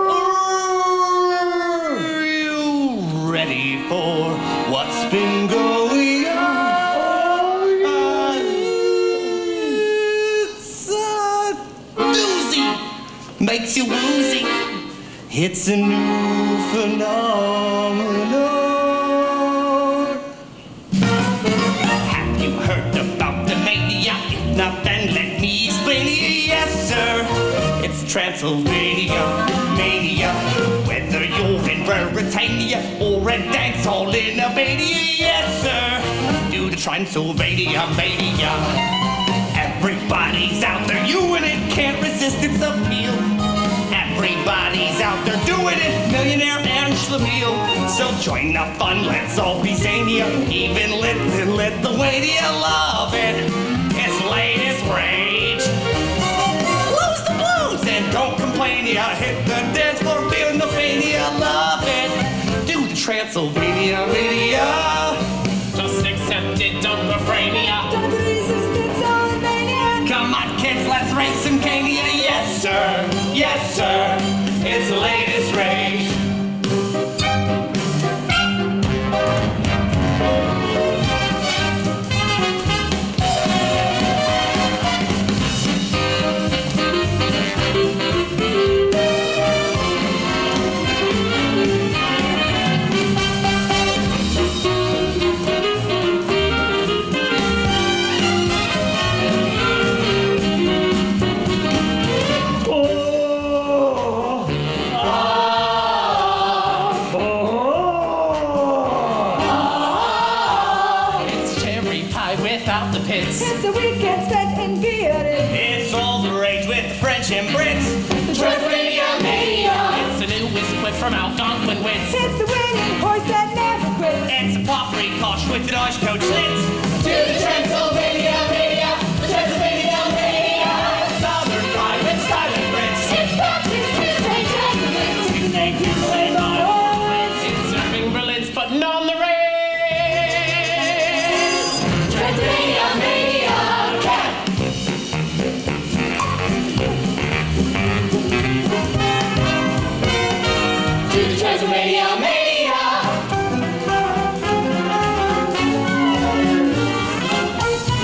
Are you ready for what's been going on? Makes you woozy. It's a new phenomenon. Have you heard about the mania? If not, then let me explain it. Yes, sir. It's Transylvania mania. Whether you're in Ruritania or a dance hall in Albania, yes, sir. Do the Transylvania mania. Everybody's out there, you and it can't resist its appeal. Everybody's out there doing it, millionaire and schlemiel. So join the fun, let's all be zania. Even Lit in Lithuania love it. It's latest rage. Lose the blues and don't complain, ya. Hit the dance floor, feeling the mania, love it. Do the Transylvania mania. Just accept it, don't refrain ya. Don't resist it, Transylvania. Come on, kids, let's race some Cania. Yes, sir. Yes, sir. It's the latest rage. It's a weekend spent in Biarritz. It's all the rage with the French and Brits. The Transylvania mania. It's the newest quip from Algonquin wits. It's the winning horse that never quits. It's a pop kosh with the Dodge coach slits. To the Transylvania mania. The Transylvania mania. Southern pride with silent Brits. It's practice Tuesday, gentlemen. It's the native way by always. It's serving Berlin's putting on the race. Transylvania mania. To the Transylvania mania.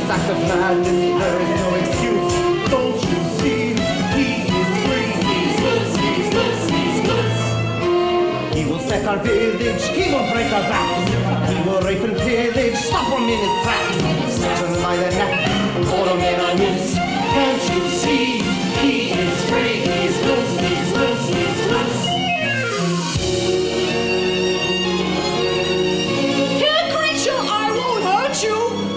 this act of madness, there is no excuse. Don't you see? He is free. He's loose, he's loose, he's loose. He will sack our village, he will break our backs. He will rape and pillage, stop him in his tracks. Snatch him by the neck, hold him in a noose. Can't you see? He is free. He's loose, he's loose, he's loose. Here, creature, I won't hurt you.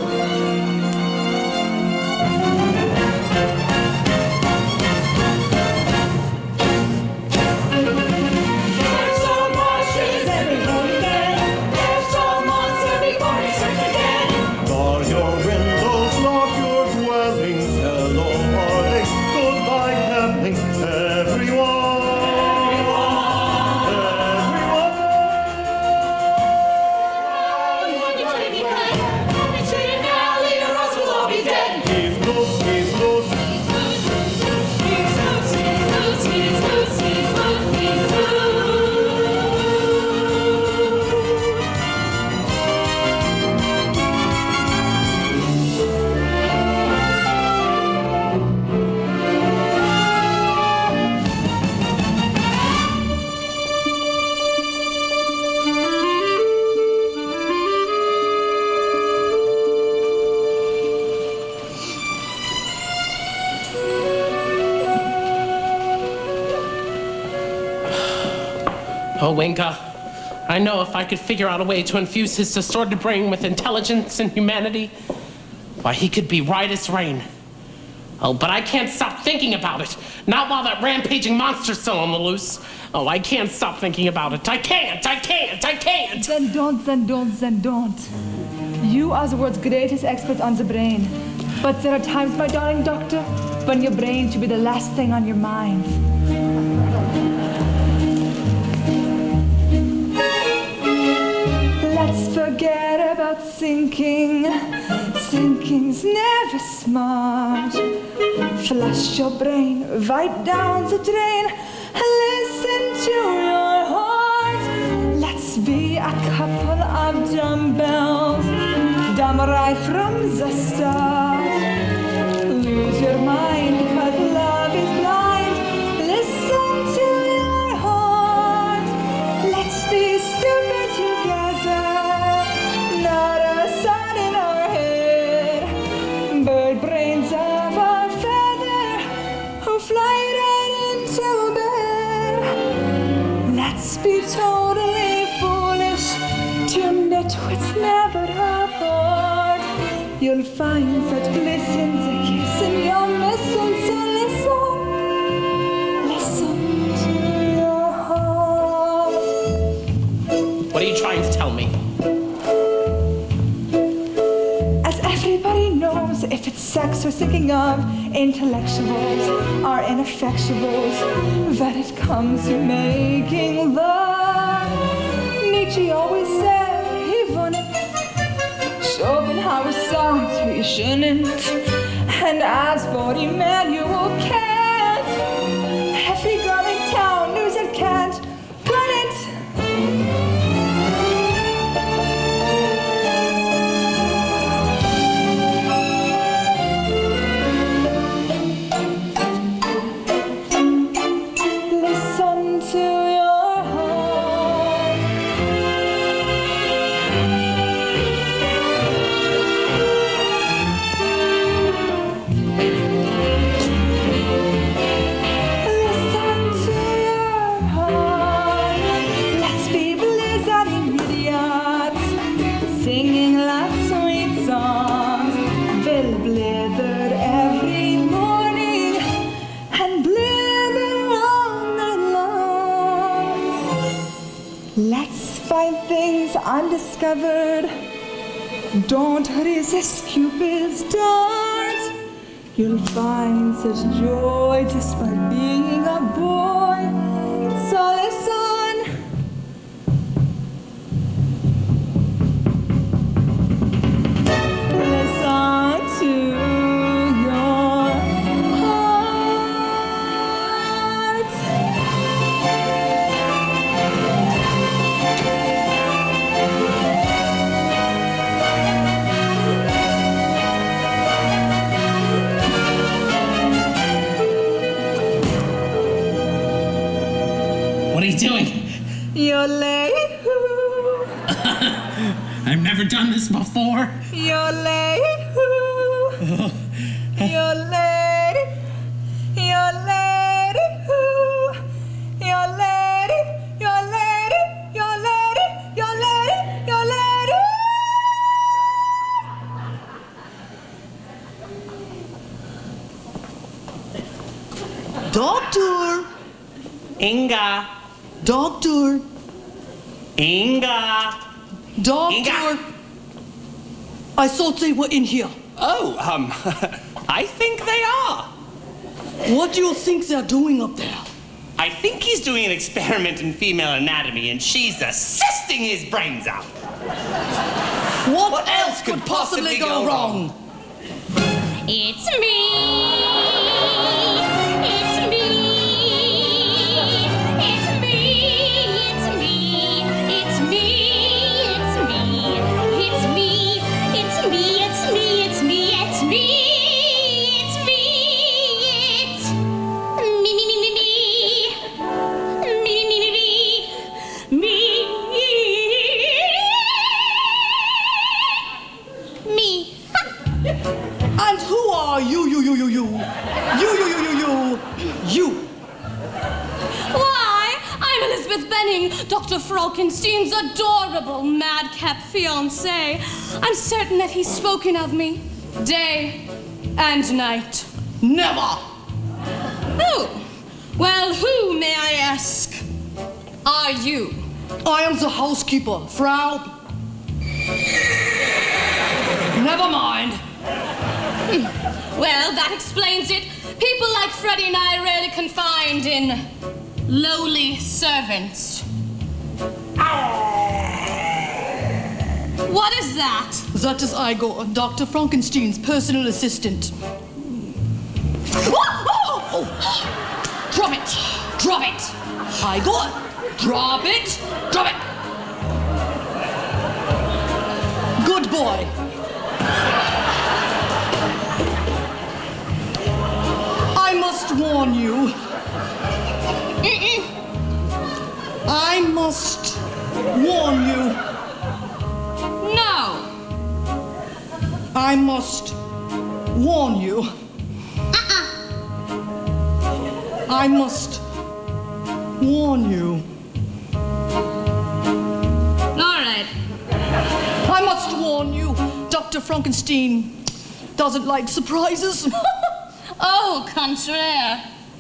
There's no monsters every morning again. There's no monster before he starts again. Bar your windows, lock your dwellings. Hello, heartaches, goodbye, camping. Everyone. Oh, Inga, I know if I could figure out a way to infuse his distorted brain with intelligence and humanity, why, he could be right as rain. Oh, but I can't stop thinking about it. Not while that rampaging monster's still on the loose. Oh, I can't stop thinking about it. I can't, I can't, I can't. Then don't, then don't, then don't. You are the world's greatest expert on the brain. But there are times, my darling doctor, when your brain should be the last thing on your mind. Let's forget about thinking. Thinking's never smart. Flush your brain right down the drain. Listen to your heart. Let's be a couple of dumbbells, dumb right from the start. Lose your mind because love is blind. Listen to your heart. Let's be stupid together. Not a sun in our head. Bird brains of our feather who fly right into bed. Let's be totally foolish. Two nitwits never apart. You'll find such bliss in the kiss and you're missing. So listen, listen to your heart. What are you trying to tell me? As everybody knows, if it's sex we're thinking of, intellectuals are ineffectuals. That it comes to making love. Nietzsche always said he wouldn't. Schopenhauer thought we shouldn't. And as for Emmanuel Kant, every girl in town knows it can't run it. Listen to your heart. Listen to your heart. Let's be blizzarding idiots, singing love sweet songs. We'll blither every morning and blither all night long. Let's find things undiscovered. Don't resist Cupid's dart. You'll find such joy just by being a boy. So listen. Listen to your heart. never done this before. Your lady, who? Your lady, your lady, who? Your lady, your lady, your lady, your lady, your lady. Doctor! Inga! Doctor! Inga! Doctor! Inga! I thought they were in here. Oh, um, I think they are. What do you think they're doing up there? I think he's doing an experiment in female anatomy and she's assisting his brains out. What, what else could possibly, possibly go, go wrong? wrong? It's me. It's me. It's me. It's me. It's me. It's me. It's me. It's me. It's me. It's me. It's me. It's me. It's me. Me. Me. Me. Me. Me. Me. Me. Me. Me. And who are you, you, you, you, you? You, you, you, you, you, you. Why, I'm Elizabeth Benning, Doctor Frankenstein's adorable madcap fiancé. I'm certain that he's spoken of me day and night. Never. Who? Well, who, may I ask, are you? I am the housekeeper, Frau. Never mind. Well, that explains it. People like Freddie and I are rarely confined in lowly servants. What is that? That is Igor, Doctor Frankenstein's personal assistant. Oh! Drop it! Drop it! Igor, drop it! Drop it! Good boy. I must warn you. Mm-mm. I must warn you. No. I must warn you. Uh-uh. I must warn you. All right. I must warn you. Doctor Frankenstein doesn't like surprises. Oh, contraire.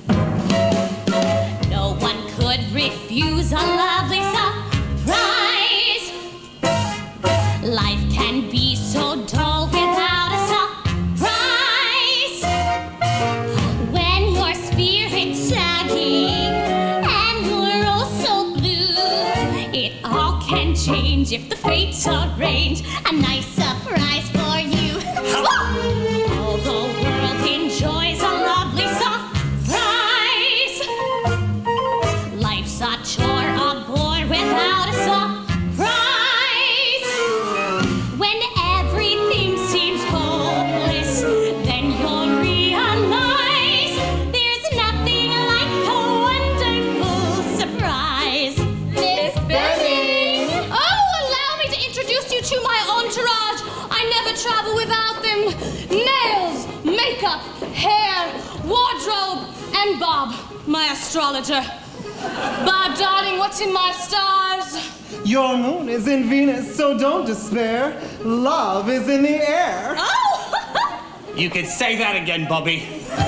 No one could refuse a lovely surprise. Life can be so dull without a surprise. When your spirit's sagging and you're oh so blue, it all can change if the fates arrange a nice surprise for you. All the world enjoys a lovely surprise. Life's a chore, a bore without a surprise. When everything seems hopeless, then you'll realize there's nothing like a wonderful surprise. Miss Benning! Oh, allow me to introduce you to my entourage. I never travel without them. Nails, makeup, hair, wardrobe, and Bob, my astrologer. Bob, darling, what's in my stars? Your moon is in Venus, so don't despair. Love is in the air. Oh! You could say that again, Bobby.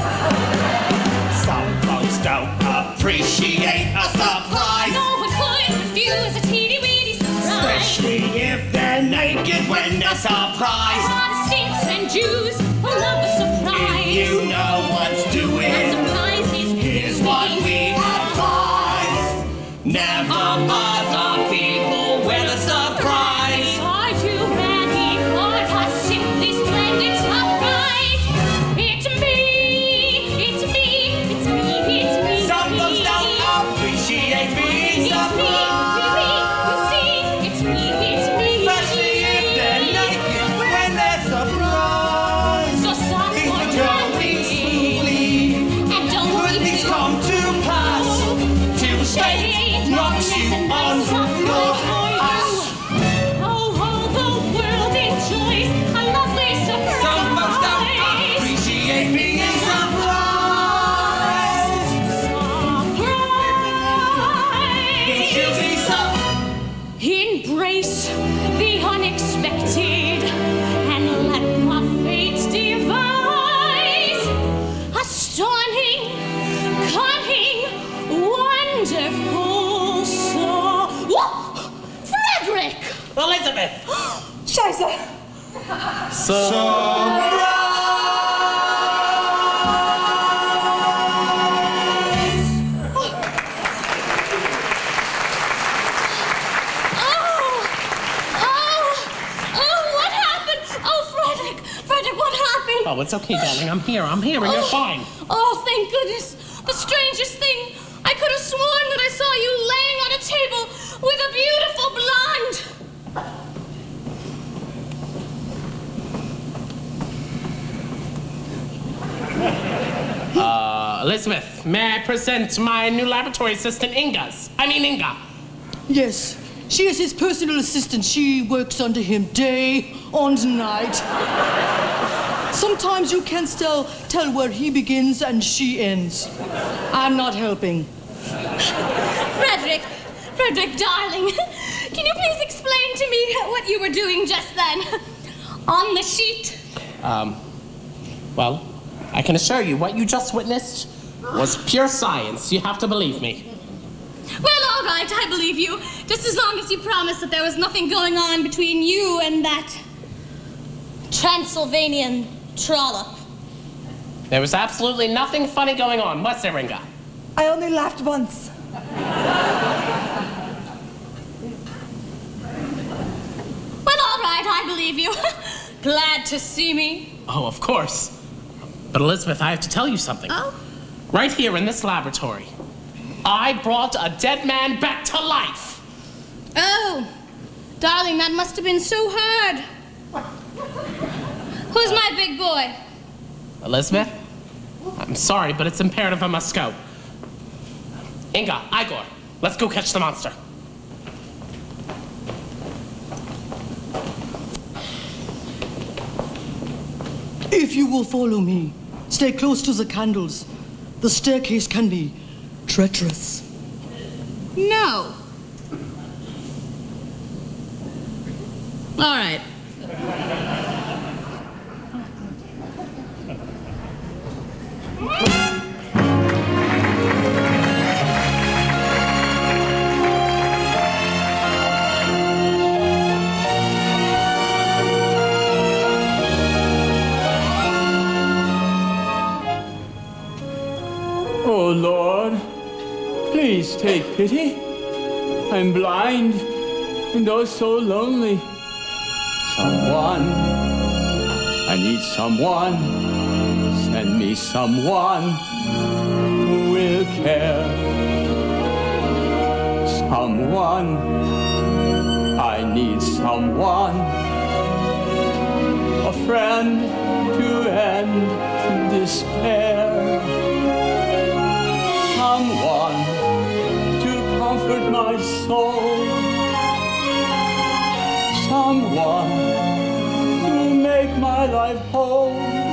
Some folks don't appreciate a surprise. No one could refuse a teeny-weeny surprise. Especially if they're naked when they're surprised. Protestants and Jews love a surprise. If you know what's doing, a surprise is here's what we advise. Never bother people with a surprise. Are you ready for a simply splendid surprise? It's me, it's me, it's me, it's me. Some folks don't appreciate being It's me, surprised. you see, it's me, it's me. Especially if they're naked when they're surprised. Oh, it's okay, darling. I'm here. I'm here, and oh. you're fine. Oh, thank goodness. The strangest thing. I could have sworn that I saw you laying on a table with a beautiful blonde. Uh, Elizabeth, may I present my new laboratory assistant, Inga's? I mean, Inga. Yes, she is his personal assistant. She works under him day and night. Sometimes you can't tell, tell where he begins and she ends. I'm not helping. Fredrick, Fredrick, darling, can you please explain to me what you were doing just then? On the sheet? Um, well, I can assure you what you just witnessed was pure science. You have to believe me. Well, all right, I believe you. Just as long as you promise that there was nothing going on between you and that Transylvanian trollop. There was absolutely nothing funny going on, was there, Inga? I only laughed once. Well, all right, I believe you. Glad to see me. Oh, of course. But Elizabeth, I have to tell you something. Oh? Right here in this laboratory, I brought a dead man back to life. Oh, darling, that must have been so hard. Who's my big boy? Elizabeth, I'm sorry, but it's imperative I must go. Inga, Igor, let's go catch the monster. If you will follow me, stay close to the candles. The staircase can be treacherous. No. All right. Oh, Lord, please take pity. I'm blind and oh so lonely. Someone, I need someone. Send me someone who will care. Someone, I need someone. A friend to end despair. Someone to comfort my soul. Someone to make my life whole.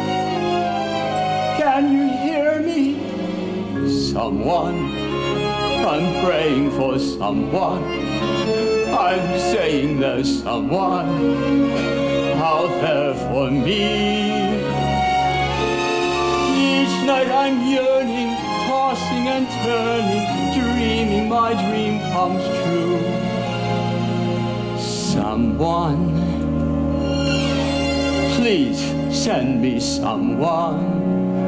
Can you hear me? Someone, I'm praying for someone. I'm saying there's someone out there for me. Each night I'm yearning, tossing and turning, dreaming my dream comes true. Someone, please send me someone.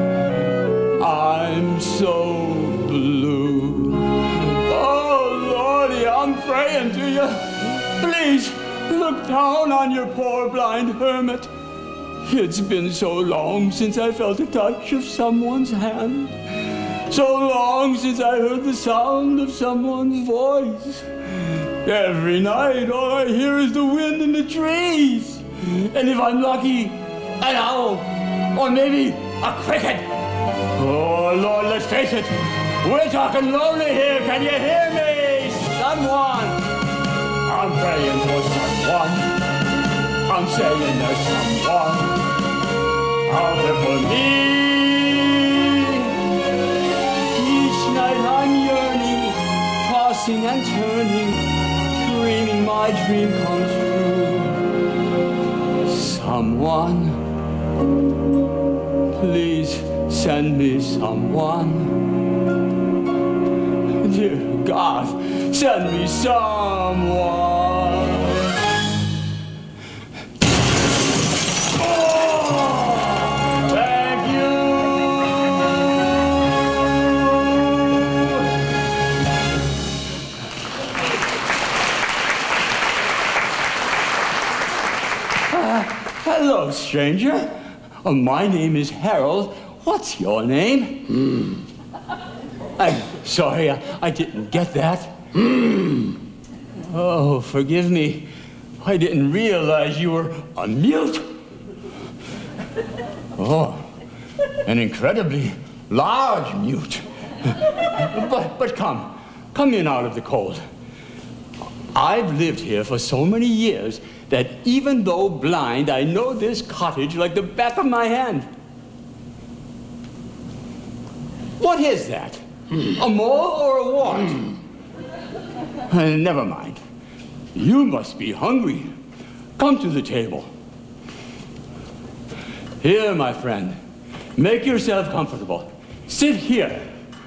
I'm so blue. Oh, Lordy, I'm praying to you. Please look down on your poor blind hermit. It's been so long since I felt the touch of someone's hand. So long since I heard the sound of someone's voice. Every night, all I hear is the wind in the trees. And if I'm lucky, an owl, or maybe a cricket. Oh, Lord, let's face it. We're talking lonely here. Can you hear me? Someone. I'm praying for someone. I'm saying there's someone out there for me. I'm yearning, tossing and turning, dreaming my dream comes true. Someone, please send me someone. Dear God, send me someone. Hello, stranger. uh, my name is Harold. What's your name? Mm. I'm sorry, I, I didn't get that. Mm. Oh, forgive me. I didn't realize you were a mute. Oh, an incredibly large mute. But, but come, come in out of the cold. I've lived here for so many years that even though blind, I know this cottage like the back of my hand. What is that? Mm. A mole or a wart? Mm. Uh, never mind. You must be hungry. Come to the table. Here, my friend. Make yourself comfortable. Sit here.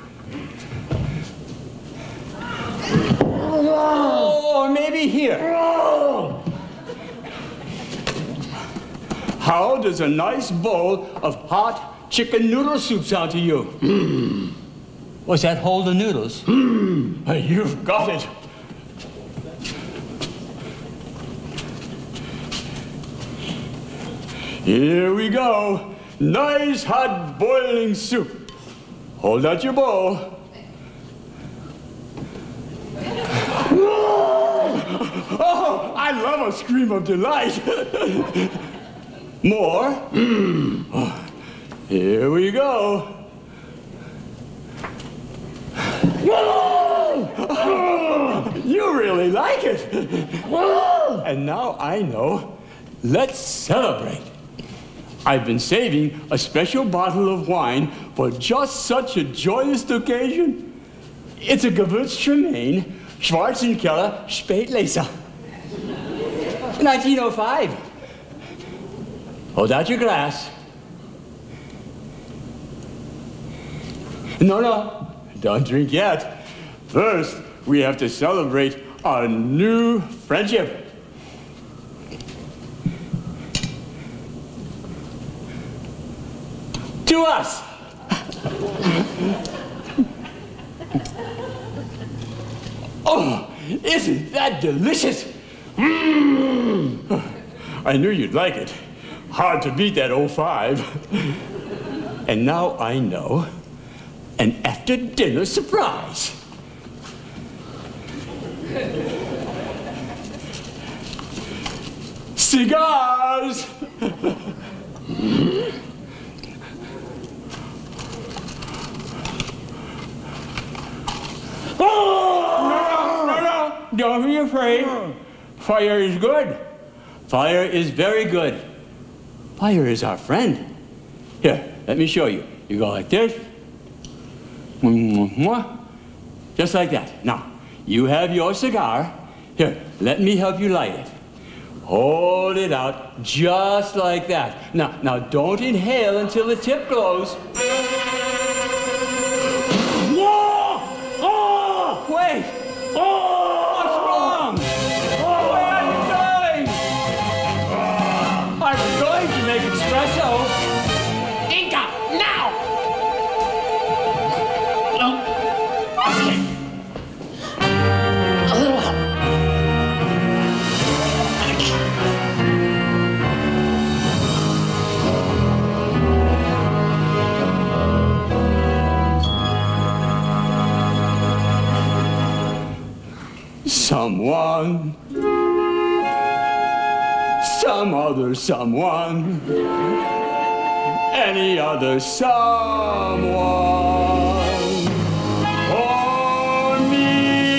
Oh, or maybe here. How does a nice bowl of hot chicken noodle soup sound to you? Mm. Was that hold the noodles? Mm. You've got it. Here we go. Nice hot boiling soup. Hold out your bowl. Oh, I love a scream of delight. More? Mm. Oh, here we go. Oh, you really like it. And now I know. Let's celebrate. I've been saving a special bottle of wine for just such a joyous occasion. It's a Gewürztraminer, Schwarzenkeller Spätlese. nineteen oh five. Hold out your glass. No, no, don't drink yet. First, we have to celebrate our new friendship. To us. Oh, isn't that delicious? Mm. I knew you'd like it. Hard to beat that oh five. And now I know. An after-dinner surprise. Cigars! Oh! No, no, no, don't be afraid. Fire is good. Fire is very good. Fire is our friend. Here, let me show you. You go like this. Just like that. Now, you have your cigar. Here, let me help you light it. Hold it out just like that. Now, now don't inhale until the tip glows. Wait! Oh! What's wrong? Oh, where are you going? Oh, I'm going to make espresso. Inga, now! Oh. Okay. Someone, some other someone, any other someone, for me.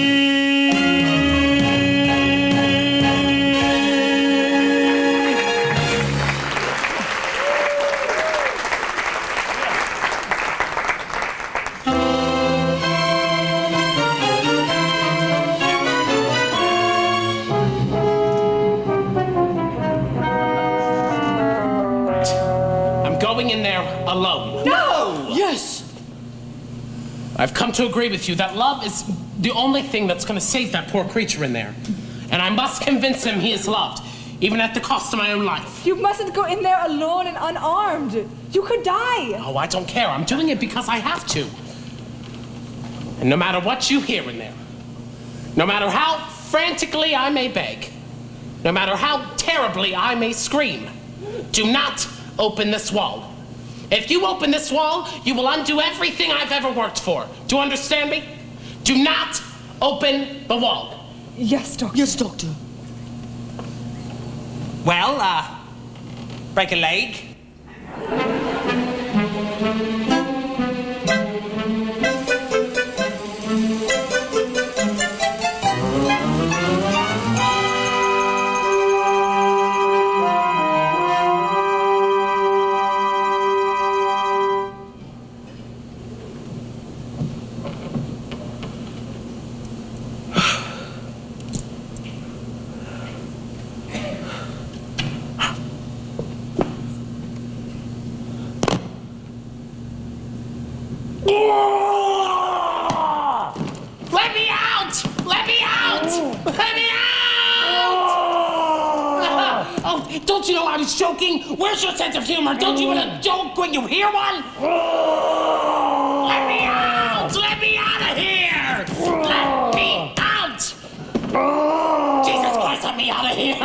In there alone. No! Yes! I've come to agree with you that love is the only thing that's going to save that poor creature in there. And I must convince him he is loved, even at the cost of my own life. You mustn't go in there alone and unarmed. You could die. Oh, I don't care. I'm doing it because I have to. And no matter what you hear in there, no matter how frantically I may beg, no matter how terribly I may scream, do not open this wall. If you open this wall, you will undo everything I've ever worked for. Do you understand me? Do not open the wall. Yes, Doctor. Yes, Doctor. Well, uh, break a leg. Let me out! Let me out! Let me out! Oh, don't you know I was joking? Where's your sense of humor? Don't you want to joke when you hear one? Let me out! Let me out of here! Let me out! Jesus Christ, let me out of here!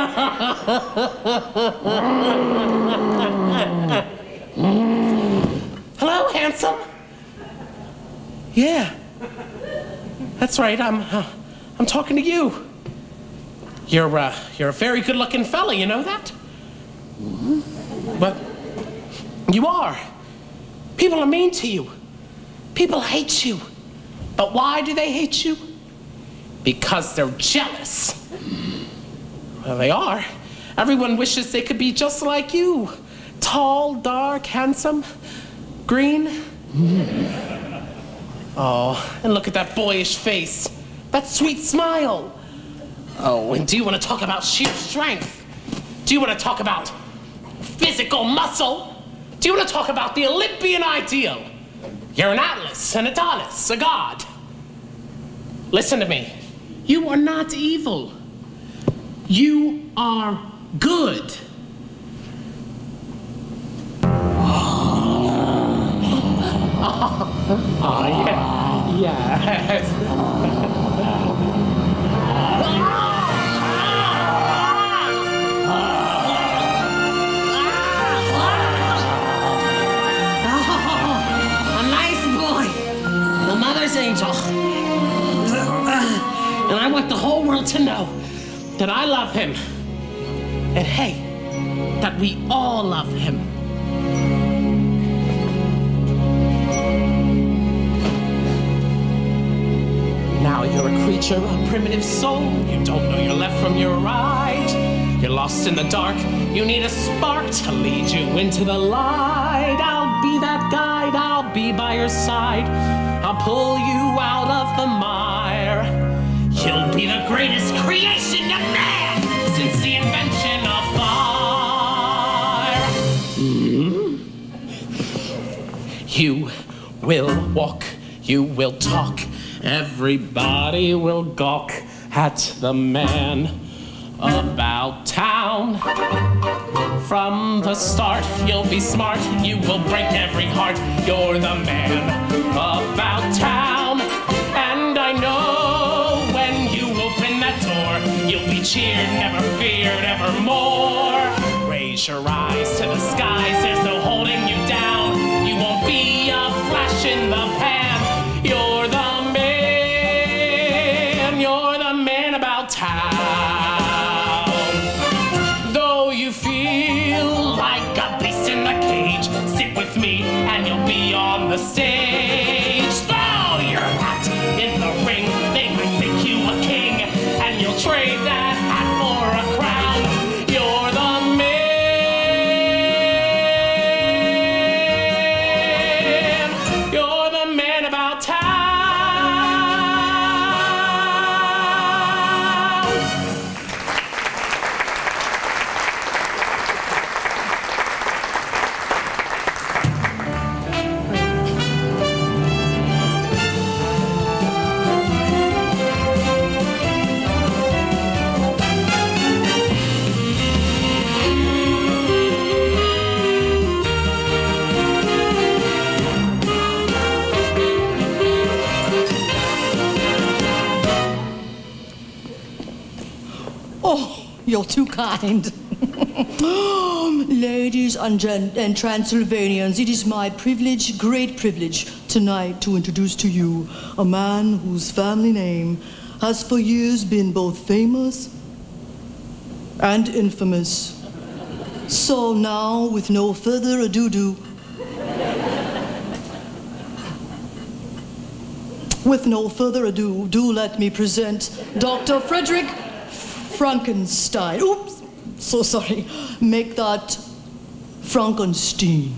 Hello, handsome. Yeah. That's right, I'm, uh, I'm talking to you. You're, uh, you're a very good-looking fella, you know that? But you are. People are mean to you. People hate you. But why do they hate you? Because they're jealous. Well, they are. Everyone wishes they could be just like you. Tall, dark, handsome, green. Oh, and look at that boyish face. That sweet smile. Oh, and do you want to talk about sheer strength? Do you want to talk about physical muscle? Do you want to talk about the Olympian ideal? You're an Atlas, an Adonis, a god. Listen to me. You are not evil. You are good. Oh, yeah. Yes. A nice boy. The mother's angel. And I want the whole world to know that I love him. And hey, that we all love him. Now you're a creature, a primitive soul. You don't know your left from your right. You're lost in the dark. You need a spark to lead you into the light. I'll be that guide. I'll be by your side. I'll pull you out of the mire. You'll be the greatest creation of man since the invention of fire. Mm-hmm. You will walk. You will talk. Everybody will gawk at the man about town. From the start, you'll be smart. You will break every heart. You're the man about town. And I know when you open that door, you'll be cheered, never feared, evermore. Raise your eyes to the skies. There's no holding you down. You won't be a flash in the pan. You're the town. Though you feel like a beast in the cage, sit with me and you'll be on the stage. Throw your hat in the ring, they might make you a king, and you'll trade that hat for a crown. You're the man. You're the man about town. Oh, you're too kind. Ladies and, gen and Transylvanians, it is my privilege, great privilege, tonight to introduce to you a man whose family name has for years been both famous and infamous. So now, with no further ado-do, with no further ado, do let me present Doctor Fredrick Frankenstein. Oops, so sorry. Make that Frankenstein.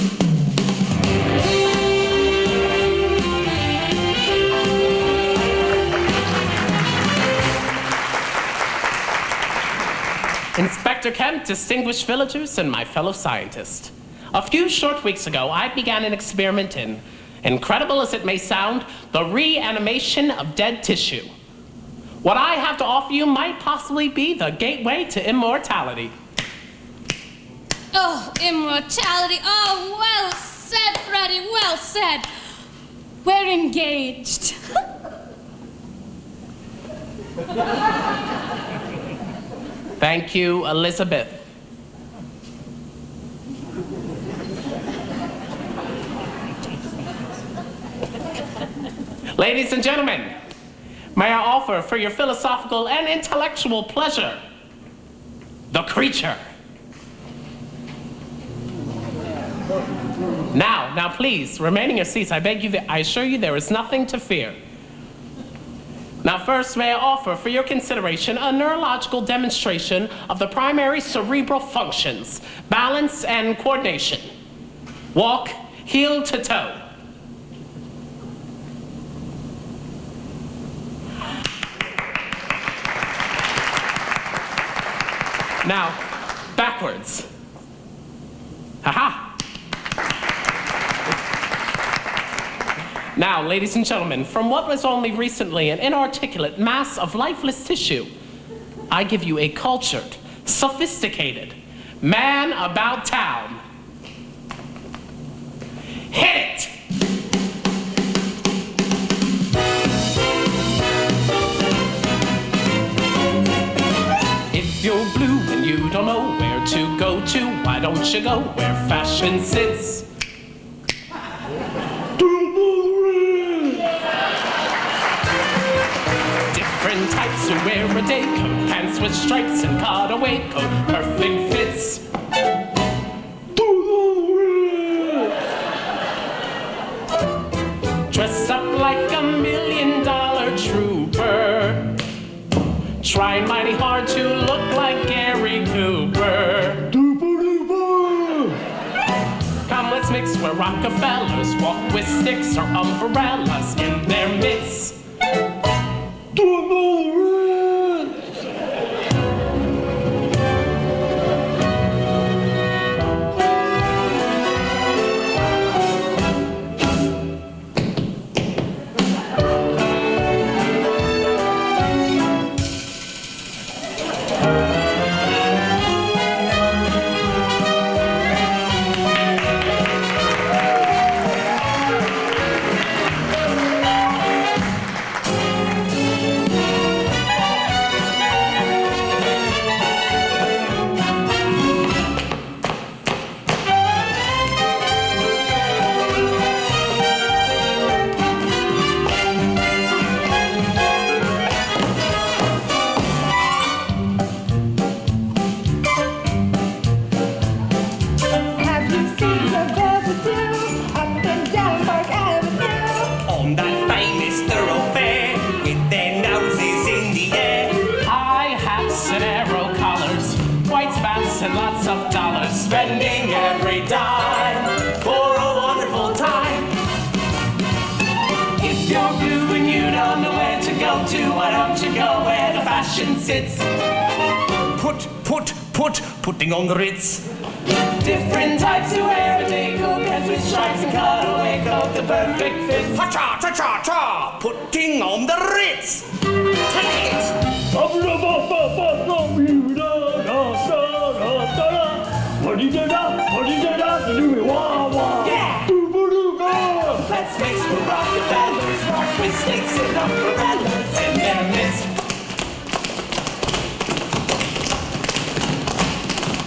Inspector Kemp, distinguished villagers, and my fellow scientists. A few short weeks ago, I began an experiment in, incredible as it may sound, the reanimation of dead tissue. What I have to offer you might possibly be the gateway to immortality. Oh, immortality. Oh, well said, Freddie, well said. We're engaged. Thank you, Elizabeth. Ladies and gentlemen, may I offer for your philosophical and intellectual pleasure, the creature. Now, now please, remain in your seats. I beg you, that I assure you there is nothing to fear. Now first, may I offer for your consideration a neurological demonstration of the primary cerebral functions, balance and coordination. Walk heel to toe. Now, backwards. Ha-ha. Now, ladies and gentlemen, from what was only recently an inarticulate mass of lifeless tissue, I give you a cultured, sophisticated man about town. Hit it! If you're blue and you don't know where to go to, why don't you go where fashion sits? Different types who wear a day coat, pants with stripes and cutaway coat, perfect fits. Dress up like a million dollar trooper, trying mighty hard to look like Gary Cooper. Come, let's mix where Rockefellers walk with sticks or umbrellas in their midst. Sits. Put, put, put, putting on the Ritz. Different types who wear a day coat, pants with stripes and cutaway coat, the perfect fit. Cha cha cha cha, putting on the Ritz. Take it. Yeah. Let's mix with Rockefellers, rock with sticks and umbrellas in their midst.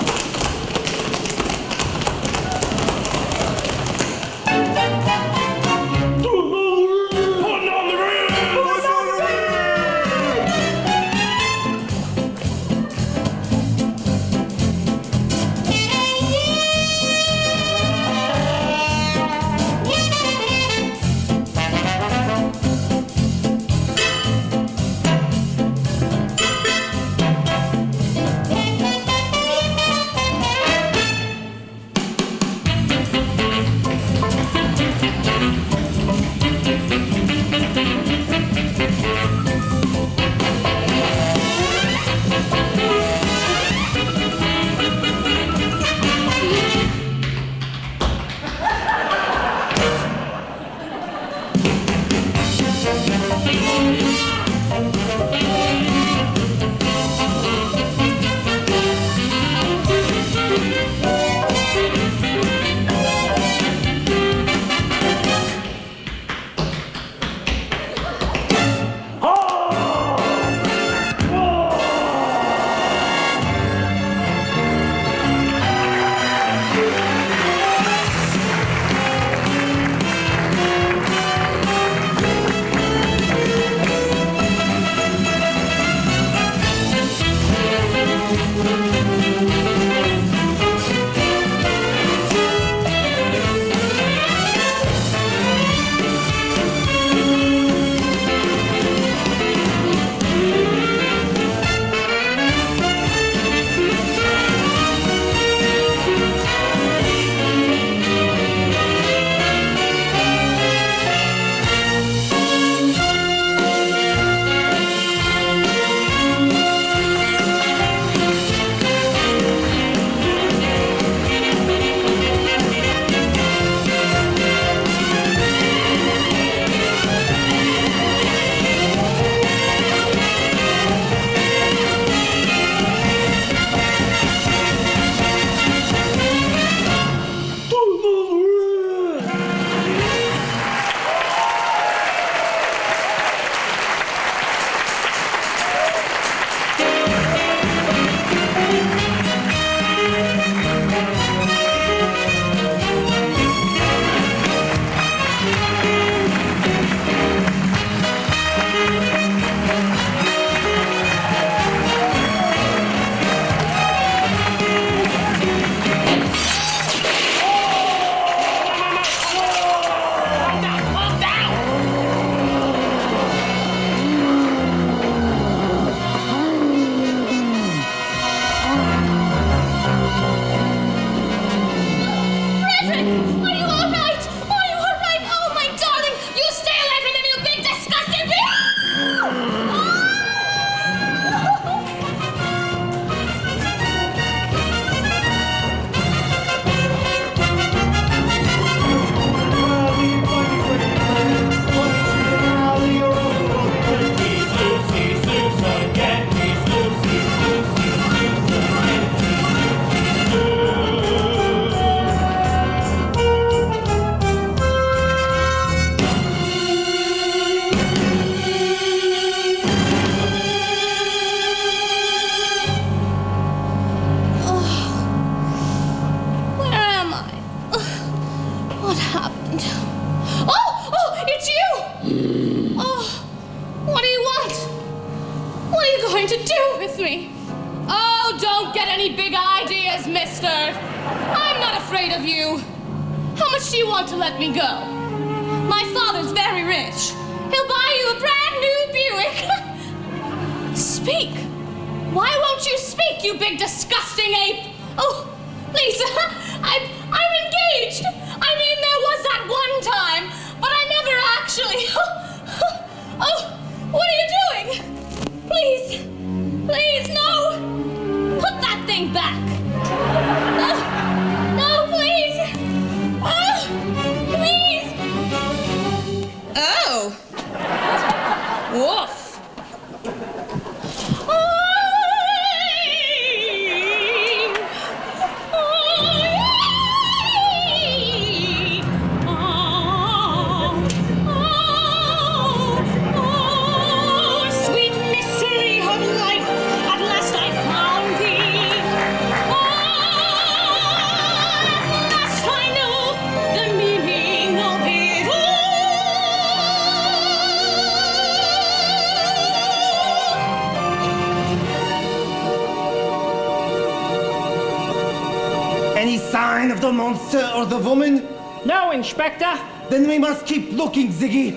sign of the monster or the woman? No, Inspector. Then we must keep looking, Ziggy.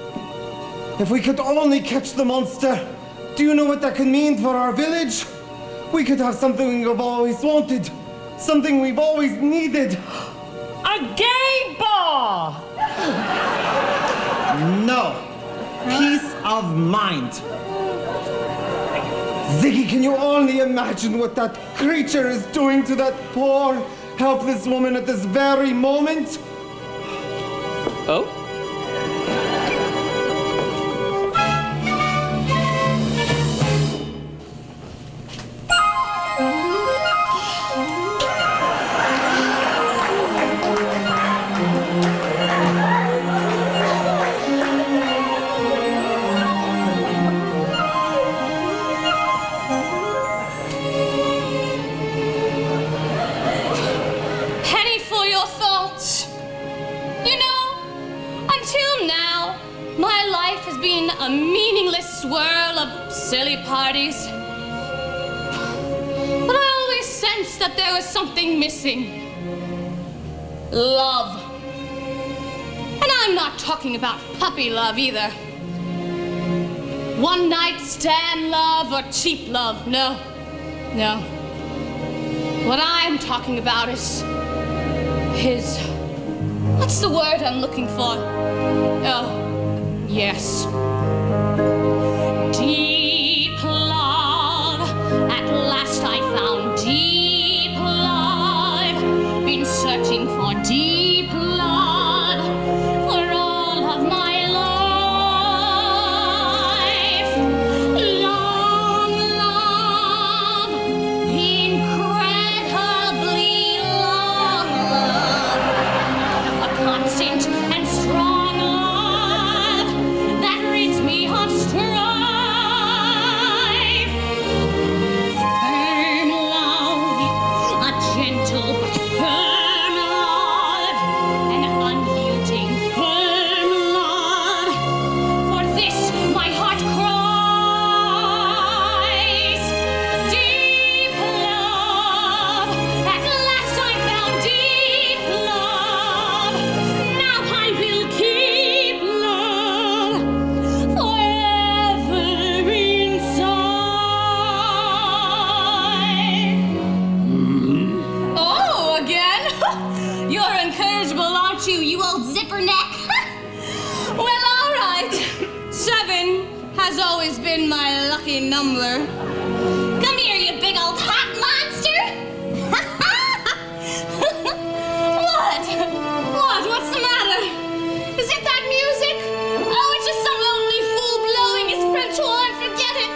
If we could only catch the monster, do you know what that could mean for our village? We could have something we've always wanted. Something we've always needed. A gay bar! No. Peace of mind. Ziggy, can you only imagine what that creature is doing to that poor, helpless woman at this very moment? Oh? A meaningless swirl of silly parties. But I always sensed that there was something missing. Love. And I'm not talking about puppy love either. One night stand love or cheap love. No. No. What I'm talking about is his... What's the word I'm looking for? Oh. Yes. Deep love. At last I found deep love. Been searching for deep love for all of my life. Long love. Incredibly long love. A constant and strong love that rids me of strife. Firm love, a gentle but firm love, an unyielding firm love. For this my heart cries. Deep love, at last I found deep love. Now I will keep love forever inside. Oh, again? You're incorrigible, aren't you, you old zipper neck? Well, all right. Seven has always been my lucky number. Come here, you big old hot monster. What? What? What's the matter? Is it that music? Oh, it's just some lonely fool blowing his French horn. Forget it.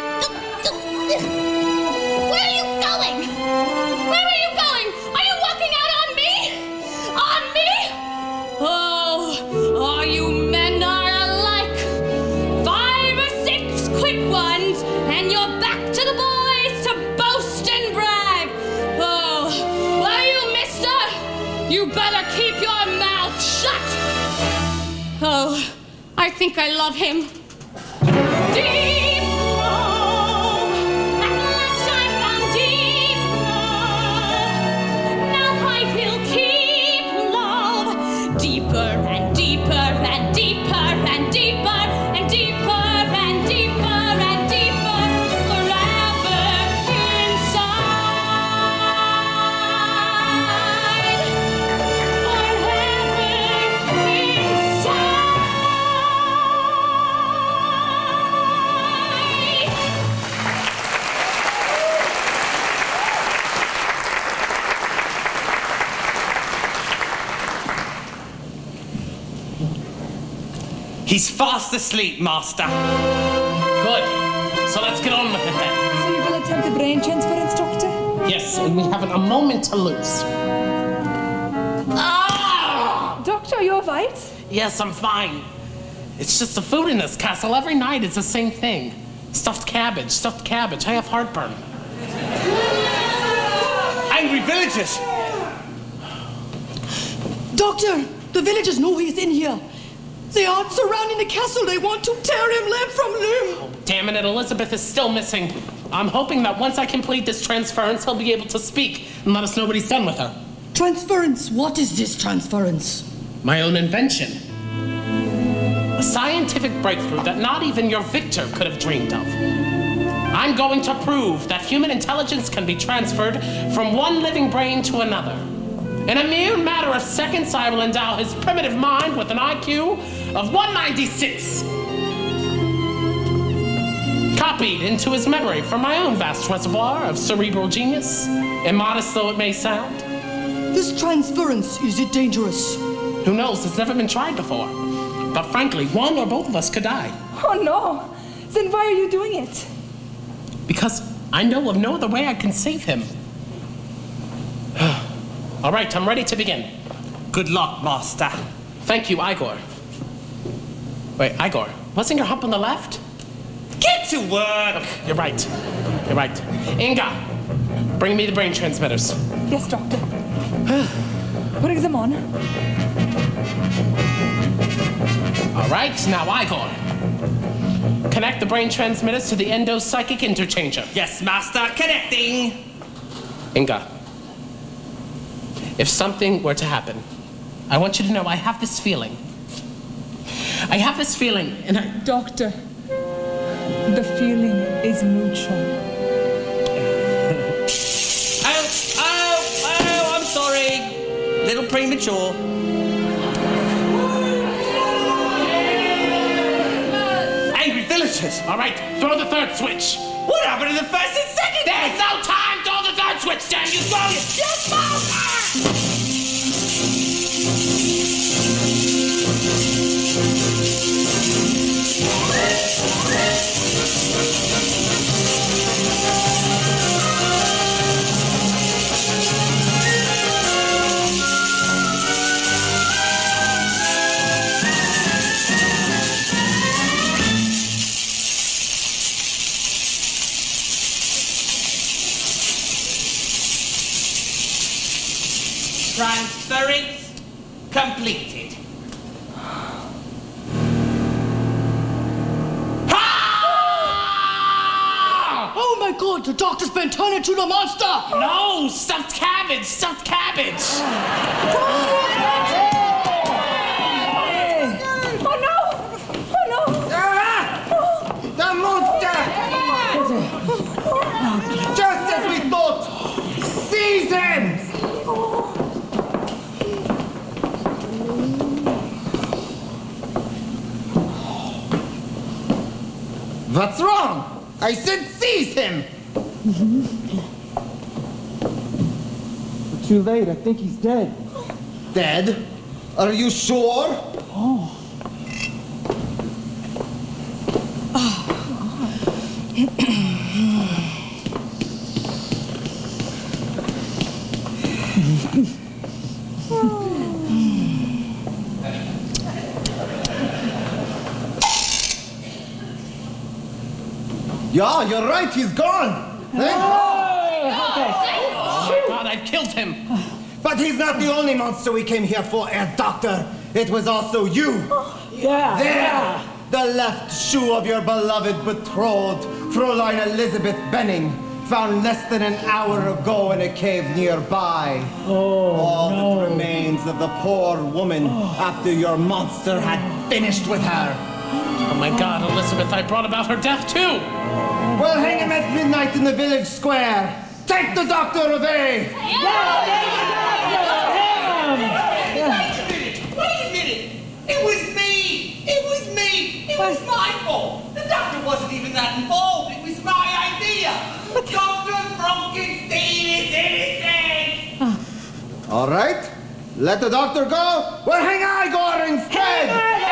Where are you going? Where are you going? Are you walking out on me? On me? Oh, all you men are alike. Five or six quick ones, and you're back to the boys to boast and brag. Oh, well, you mister, you better keep your mouth shut. Oh, I think I love him. Deep love, at last I found deep love. Now I will keep love deeper and deeper and deeper and deeper and deeper and deeper and deeper forever inside. Forever inside. He's fast asleep, master. Good. So let's get on with it then. So you will attempt the brain transference, Doctor? Yes, and we haven't a moment to lose. Ah! Doctor, are you all right? Yes, I'm fine. It's just the food in this castle. Every night it's the same thing. Stuffed cabbage, stuffed cabbage. I have heartburn. Angry villagers! Doctor, the villagers know he's in here. They are surrounding the castle. They want to tear him limb from limb. Damn it, Elizabeth is still missing. I'm hoping that once I complete this transference, he'll be able to speak and let us know what he's done with her. Transference? What is this transference? My own invention. A scientific breakthrough that not even your Victor could have dreamed of. I'm going to prove that human intelligence can be transferred from one living brain to another. In a mere matter of seconds, I will endow his primitive mind with an I Q of one ninety-six. Copied into his memory from my own vast reservoir of cerebral genius, immodest though it may sound. This transference, is it dangerous? Who knows? It's never been tried before. But frankly, one or both of us could die. Oh no! Then why are you doing it? Because I know of no other way I can save him. All right, I'm ready to begin. Good luck, master. Thank you, Igor. Wait, Igor, wasn't your hump on the left? Get to work! You're right. You're right. Inga, bring me the brain transmitters. Yes, doctor. Putting them on. All right, now Igor. Connect the brain transmitters to the endo-psychic interchanger. Yes, master, connecting. Inga, if something were to happen, I want you to know I have this feeling. I have this feeling, and I... Doctor, the feeling is mutual. Oh, oh, oh, I'm sorry. Little premature. Angry villagers. All right, throw the third switch. What happened to the first and second? There's no time. Throw the third switch, damn you. Throw it. Yes, master! Transference completed. Oh my god, the doctor's been turned into the monster! No, stuffed cabbage, stuffed cabbage. Oh no! Oh no! Ah! The monster! Just as we thought! Seize him! What's wrong? I said seize him! Too late, I think he's dead. Dead? Are you sure? Oh. Yeah, you're right, he's gone. Thank Oh, my God, I've killed him. But he's not the only monster we came here for, Herr Doctor. It was also you. Yeah. There, Yeah. the left shoe of your beloved betrothed, Fräulein Elizabeth Benning, found less than an hour ago in a cave nearby. Oh, All no. that remains of the poor woman after your monster had finished with her. Oh my God, Elizabeth, I brought about her death too. We'll hang him at midnight in the village square. Take the doctor away! Wait a minute! Wait a minute! It was me! It was me! It was my fault! The doctor wasn't even that involved! It was my idea! Doctor Frankenstein is innocent! All right, let the doctor go. We'll hang Igor instead!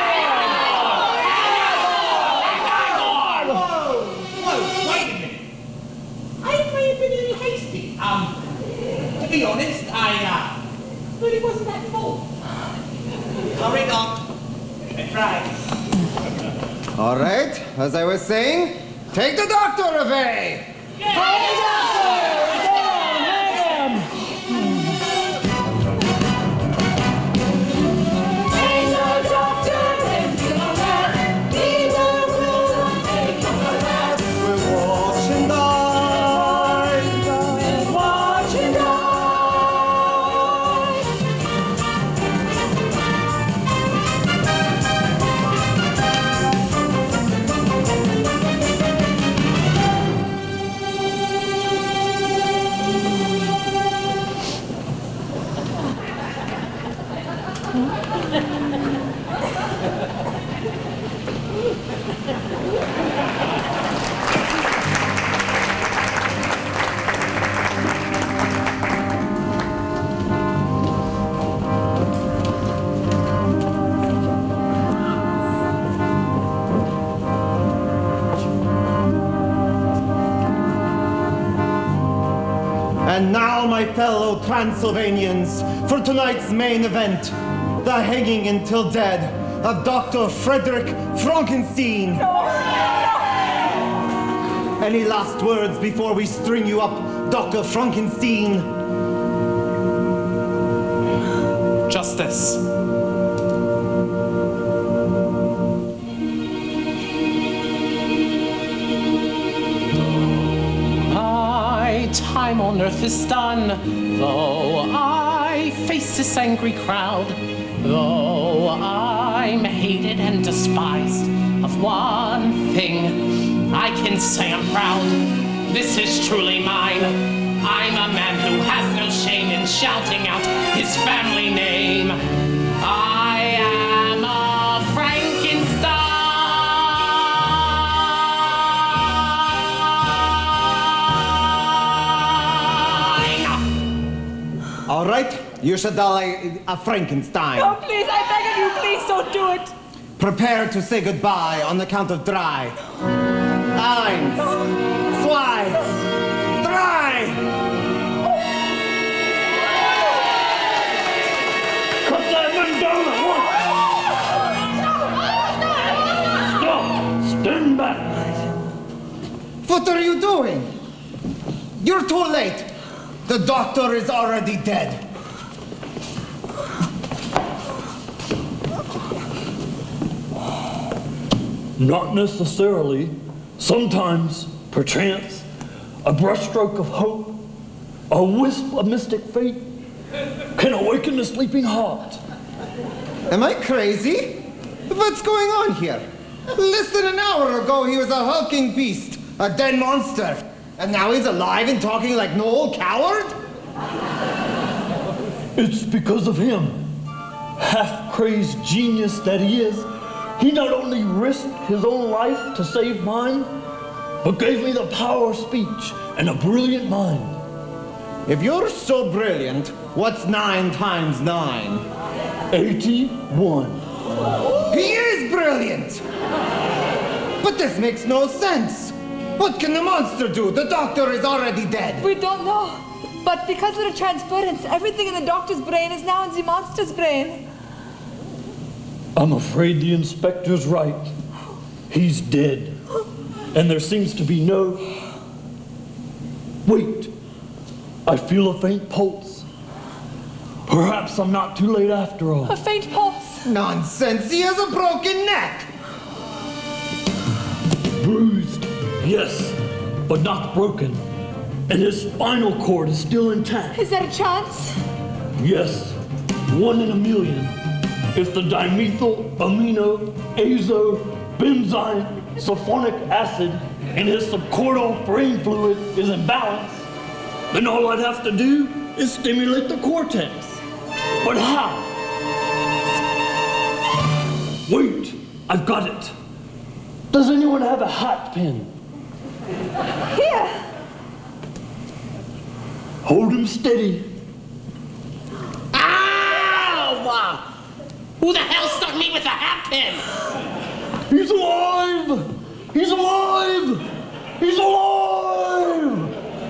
Whoa! Whoa, wait a minute! I may have been a little hasty. Um, to be honest, I, uh, really wasn't that involved. Sorry, Doc. I tried. All right, as I was saying, take the doctor away! And now, my fellow Transylvanians, for tonight's main event, the hanging until dead of Doctor Fredrick Frankenstein. Any last words before we string you up, Doctor Frankenstein? Justice. Time on earth is done, though I face this angry crowd, though I'm hated and despised, of one thing I can say I'm proud. This is truly mine. I'm a man who has no shame in shouting out his family name. I am a Frankenstein. All right, you should die a Frankenstein. No, please, I beg of you, please don't do it. Prepare to say goodbye on the count of drei. Eins, zwei, drei. Cut that man down at once! Stop! Stand back! What are you doing? You're too late. The doctor is already dead. Not necessarily. Sometimes, perchance, a brushstroke of hope, a wisp of mystic fate, can awaken the sleeping heart. Am I crazy? What's going on here? Less than an hour ago, he was a hulking beast, a dead monster. And now he's alive and talking like no old coward? It's because of him. Half-crazed genius that he is, he not only risked his own life to save mine, but gave me the power of speech and a brilliant mind. If you're so brilliant, what's nine times nine? eighty-one. He is brilliant! But this makes no sense. What can the monster do? The doctor is already dead. We don't know. But because of the transference, everything in the doctor's brain is now in the monster's brain. I'm afraid the inspector's right. He's dead. And there seems to be no... Wait. I feel a faint pulse. Perhaps I'm not too late after all. A faint pulse? Nonsense. He has a broken neck. Bruised. Yes, but not broken. And his spinal cord is still intact. Is that a chance? Yes, one in a million. If the dimethyl amino azo benzyne sulfonic acid in his subcortical brain fluid is in balance, then all I'd have to do is stimulate the cortex. But how? Wait, I've got it. Does anyone have a hat pin? Here. Hold him steady. Ow! Who the hell stuck me with a hat pin? He's alive! He's alive! He's alive!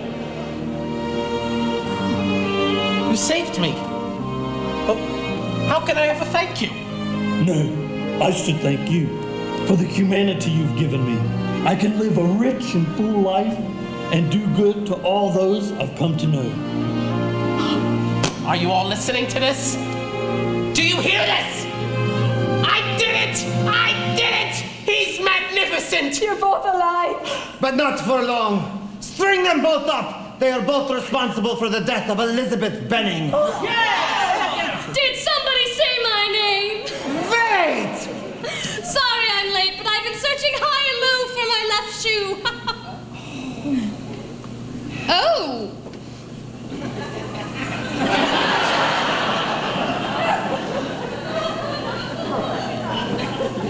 You saved me. Oh, how can I ever thank you? No, I should thank you for the humanity you've given me. I can live a rich and full life and do good to all those I've come to know. Are you all listening to this? Do you hear this? I did it! I did it! He's magnificent! You're both alive! But not for long. String them both up! They are both responsible for the death of Elizabeth Benning. Oh. Yeah! Did somebody say my name? Wait! Sorry I'm late, but I've been searching high and low for my left shoe. Oh!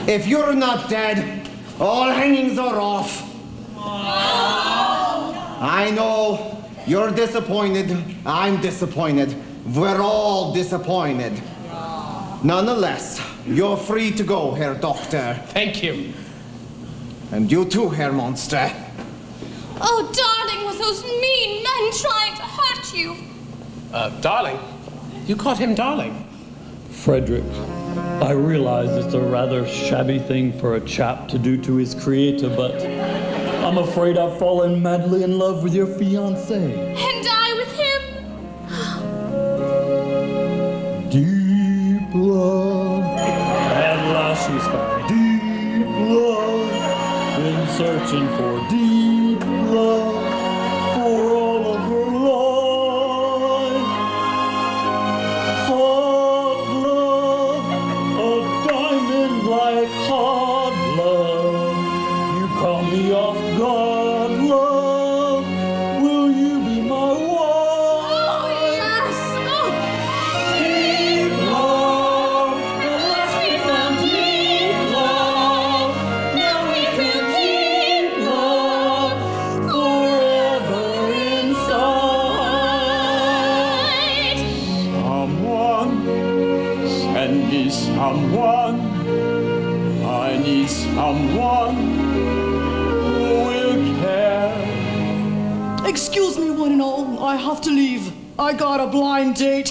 If you're not dead, all hangings are off. I know you're disappointed. I'm disappointed. We're all disappointed. Nonetheless, you're free to go, Herr Doctor. Thank you. And you too, Herr Monster. Oh, darling, with those mean men trying to hurt you. Uh, darling? You called him darling? Fredrick, I realize it's a rather shabby thing for a chap to do to his creator, but I'm afraid I've fallen madly in love with your fiancé. And I with him. Deep love. At last she's found deep love. Been searching for deep love for all of her life. Hot love, a diamond like hot love. You call me off guard, love. Will you be my wife? Oh, yes! Oh. Deep love, at last we found deep love. Now we feel deep love forever inside. Someone, send me someone. I need someone who will care. Excuse me, one and all. I have to leave. I got a blind date.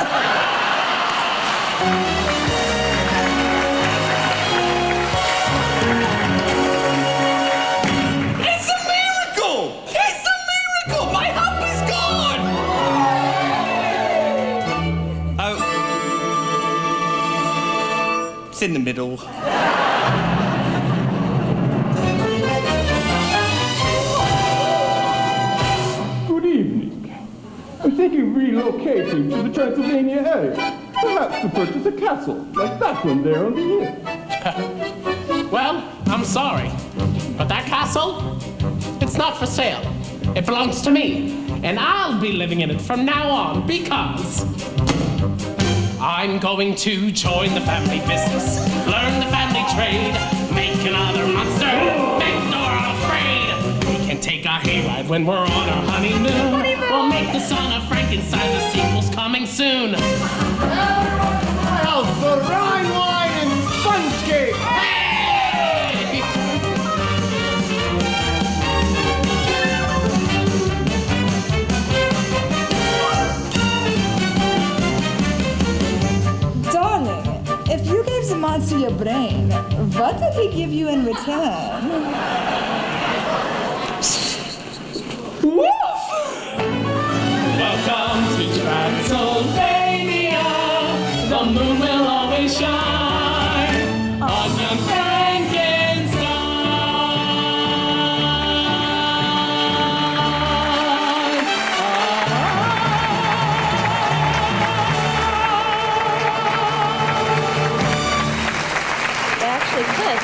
It's a miracle! It's a miracle! My hump is gone! Oh. It's in the middle. Good evening. I'm thinking of relocating to the Transylvania area. Perhaps to purchase a castle, like that one there on the hill. Well, I'm sorry, but that castle, it's not for sale. It belongs to me, and I'll be living in it from now on because I'm going to join the family business, learn the family trade, make another monster, make Nora afraid. We can take a hayride when we're on our honeymoon. We'll make the son of Frankenstein. The sequel's coming soon. How's the Rhine wine and Sunskate? Darling, if you gave the monster your brain, what did he give you in return? Welcome to Transylvania. The moon will always shine on young Frankenstein. They actually kissed.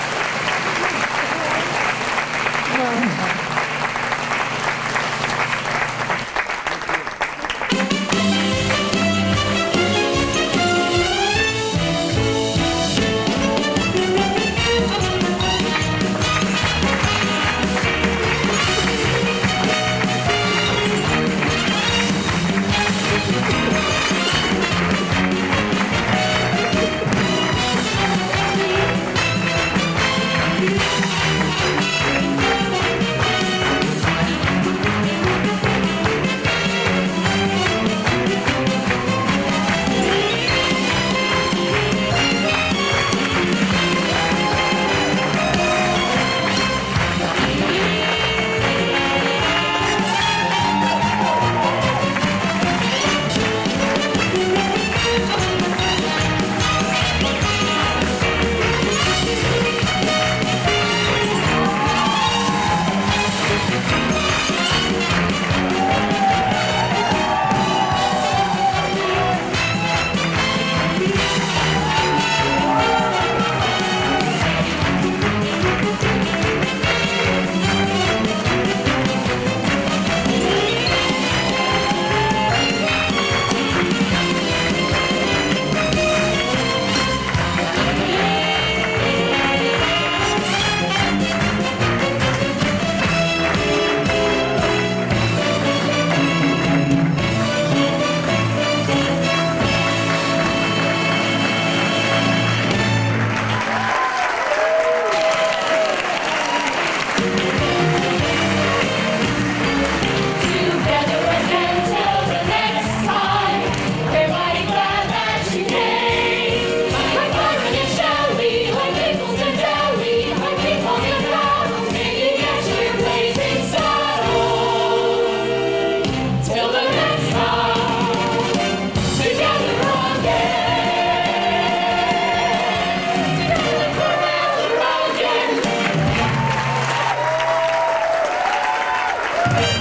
Thank you.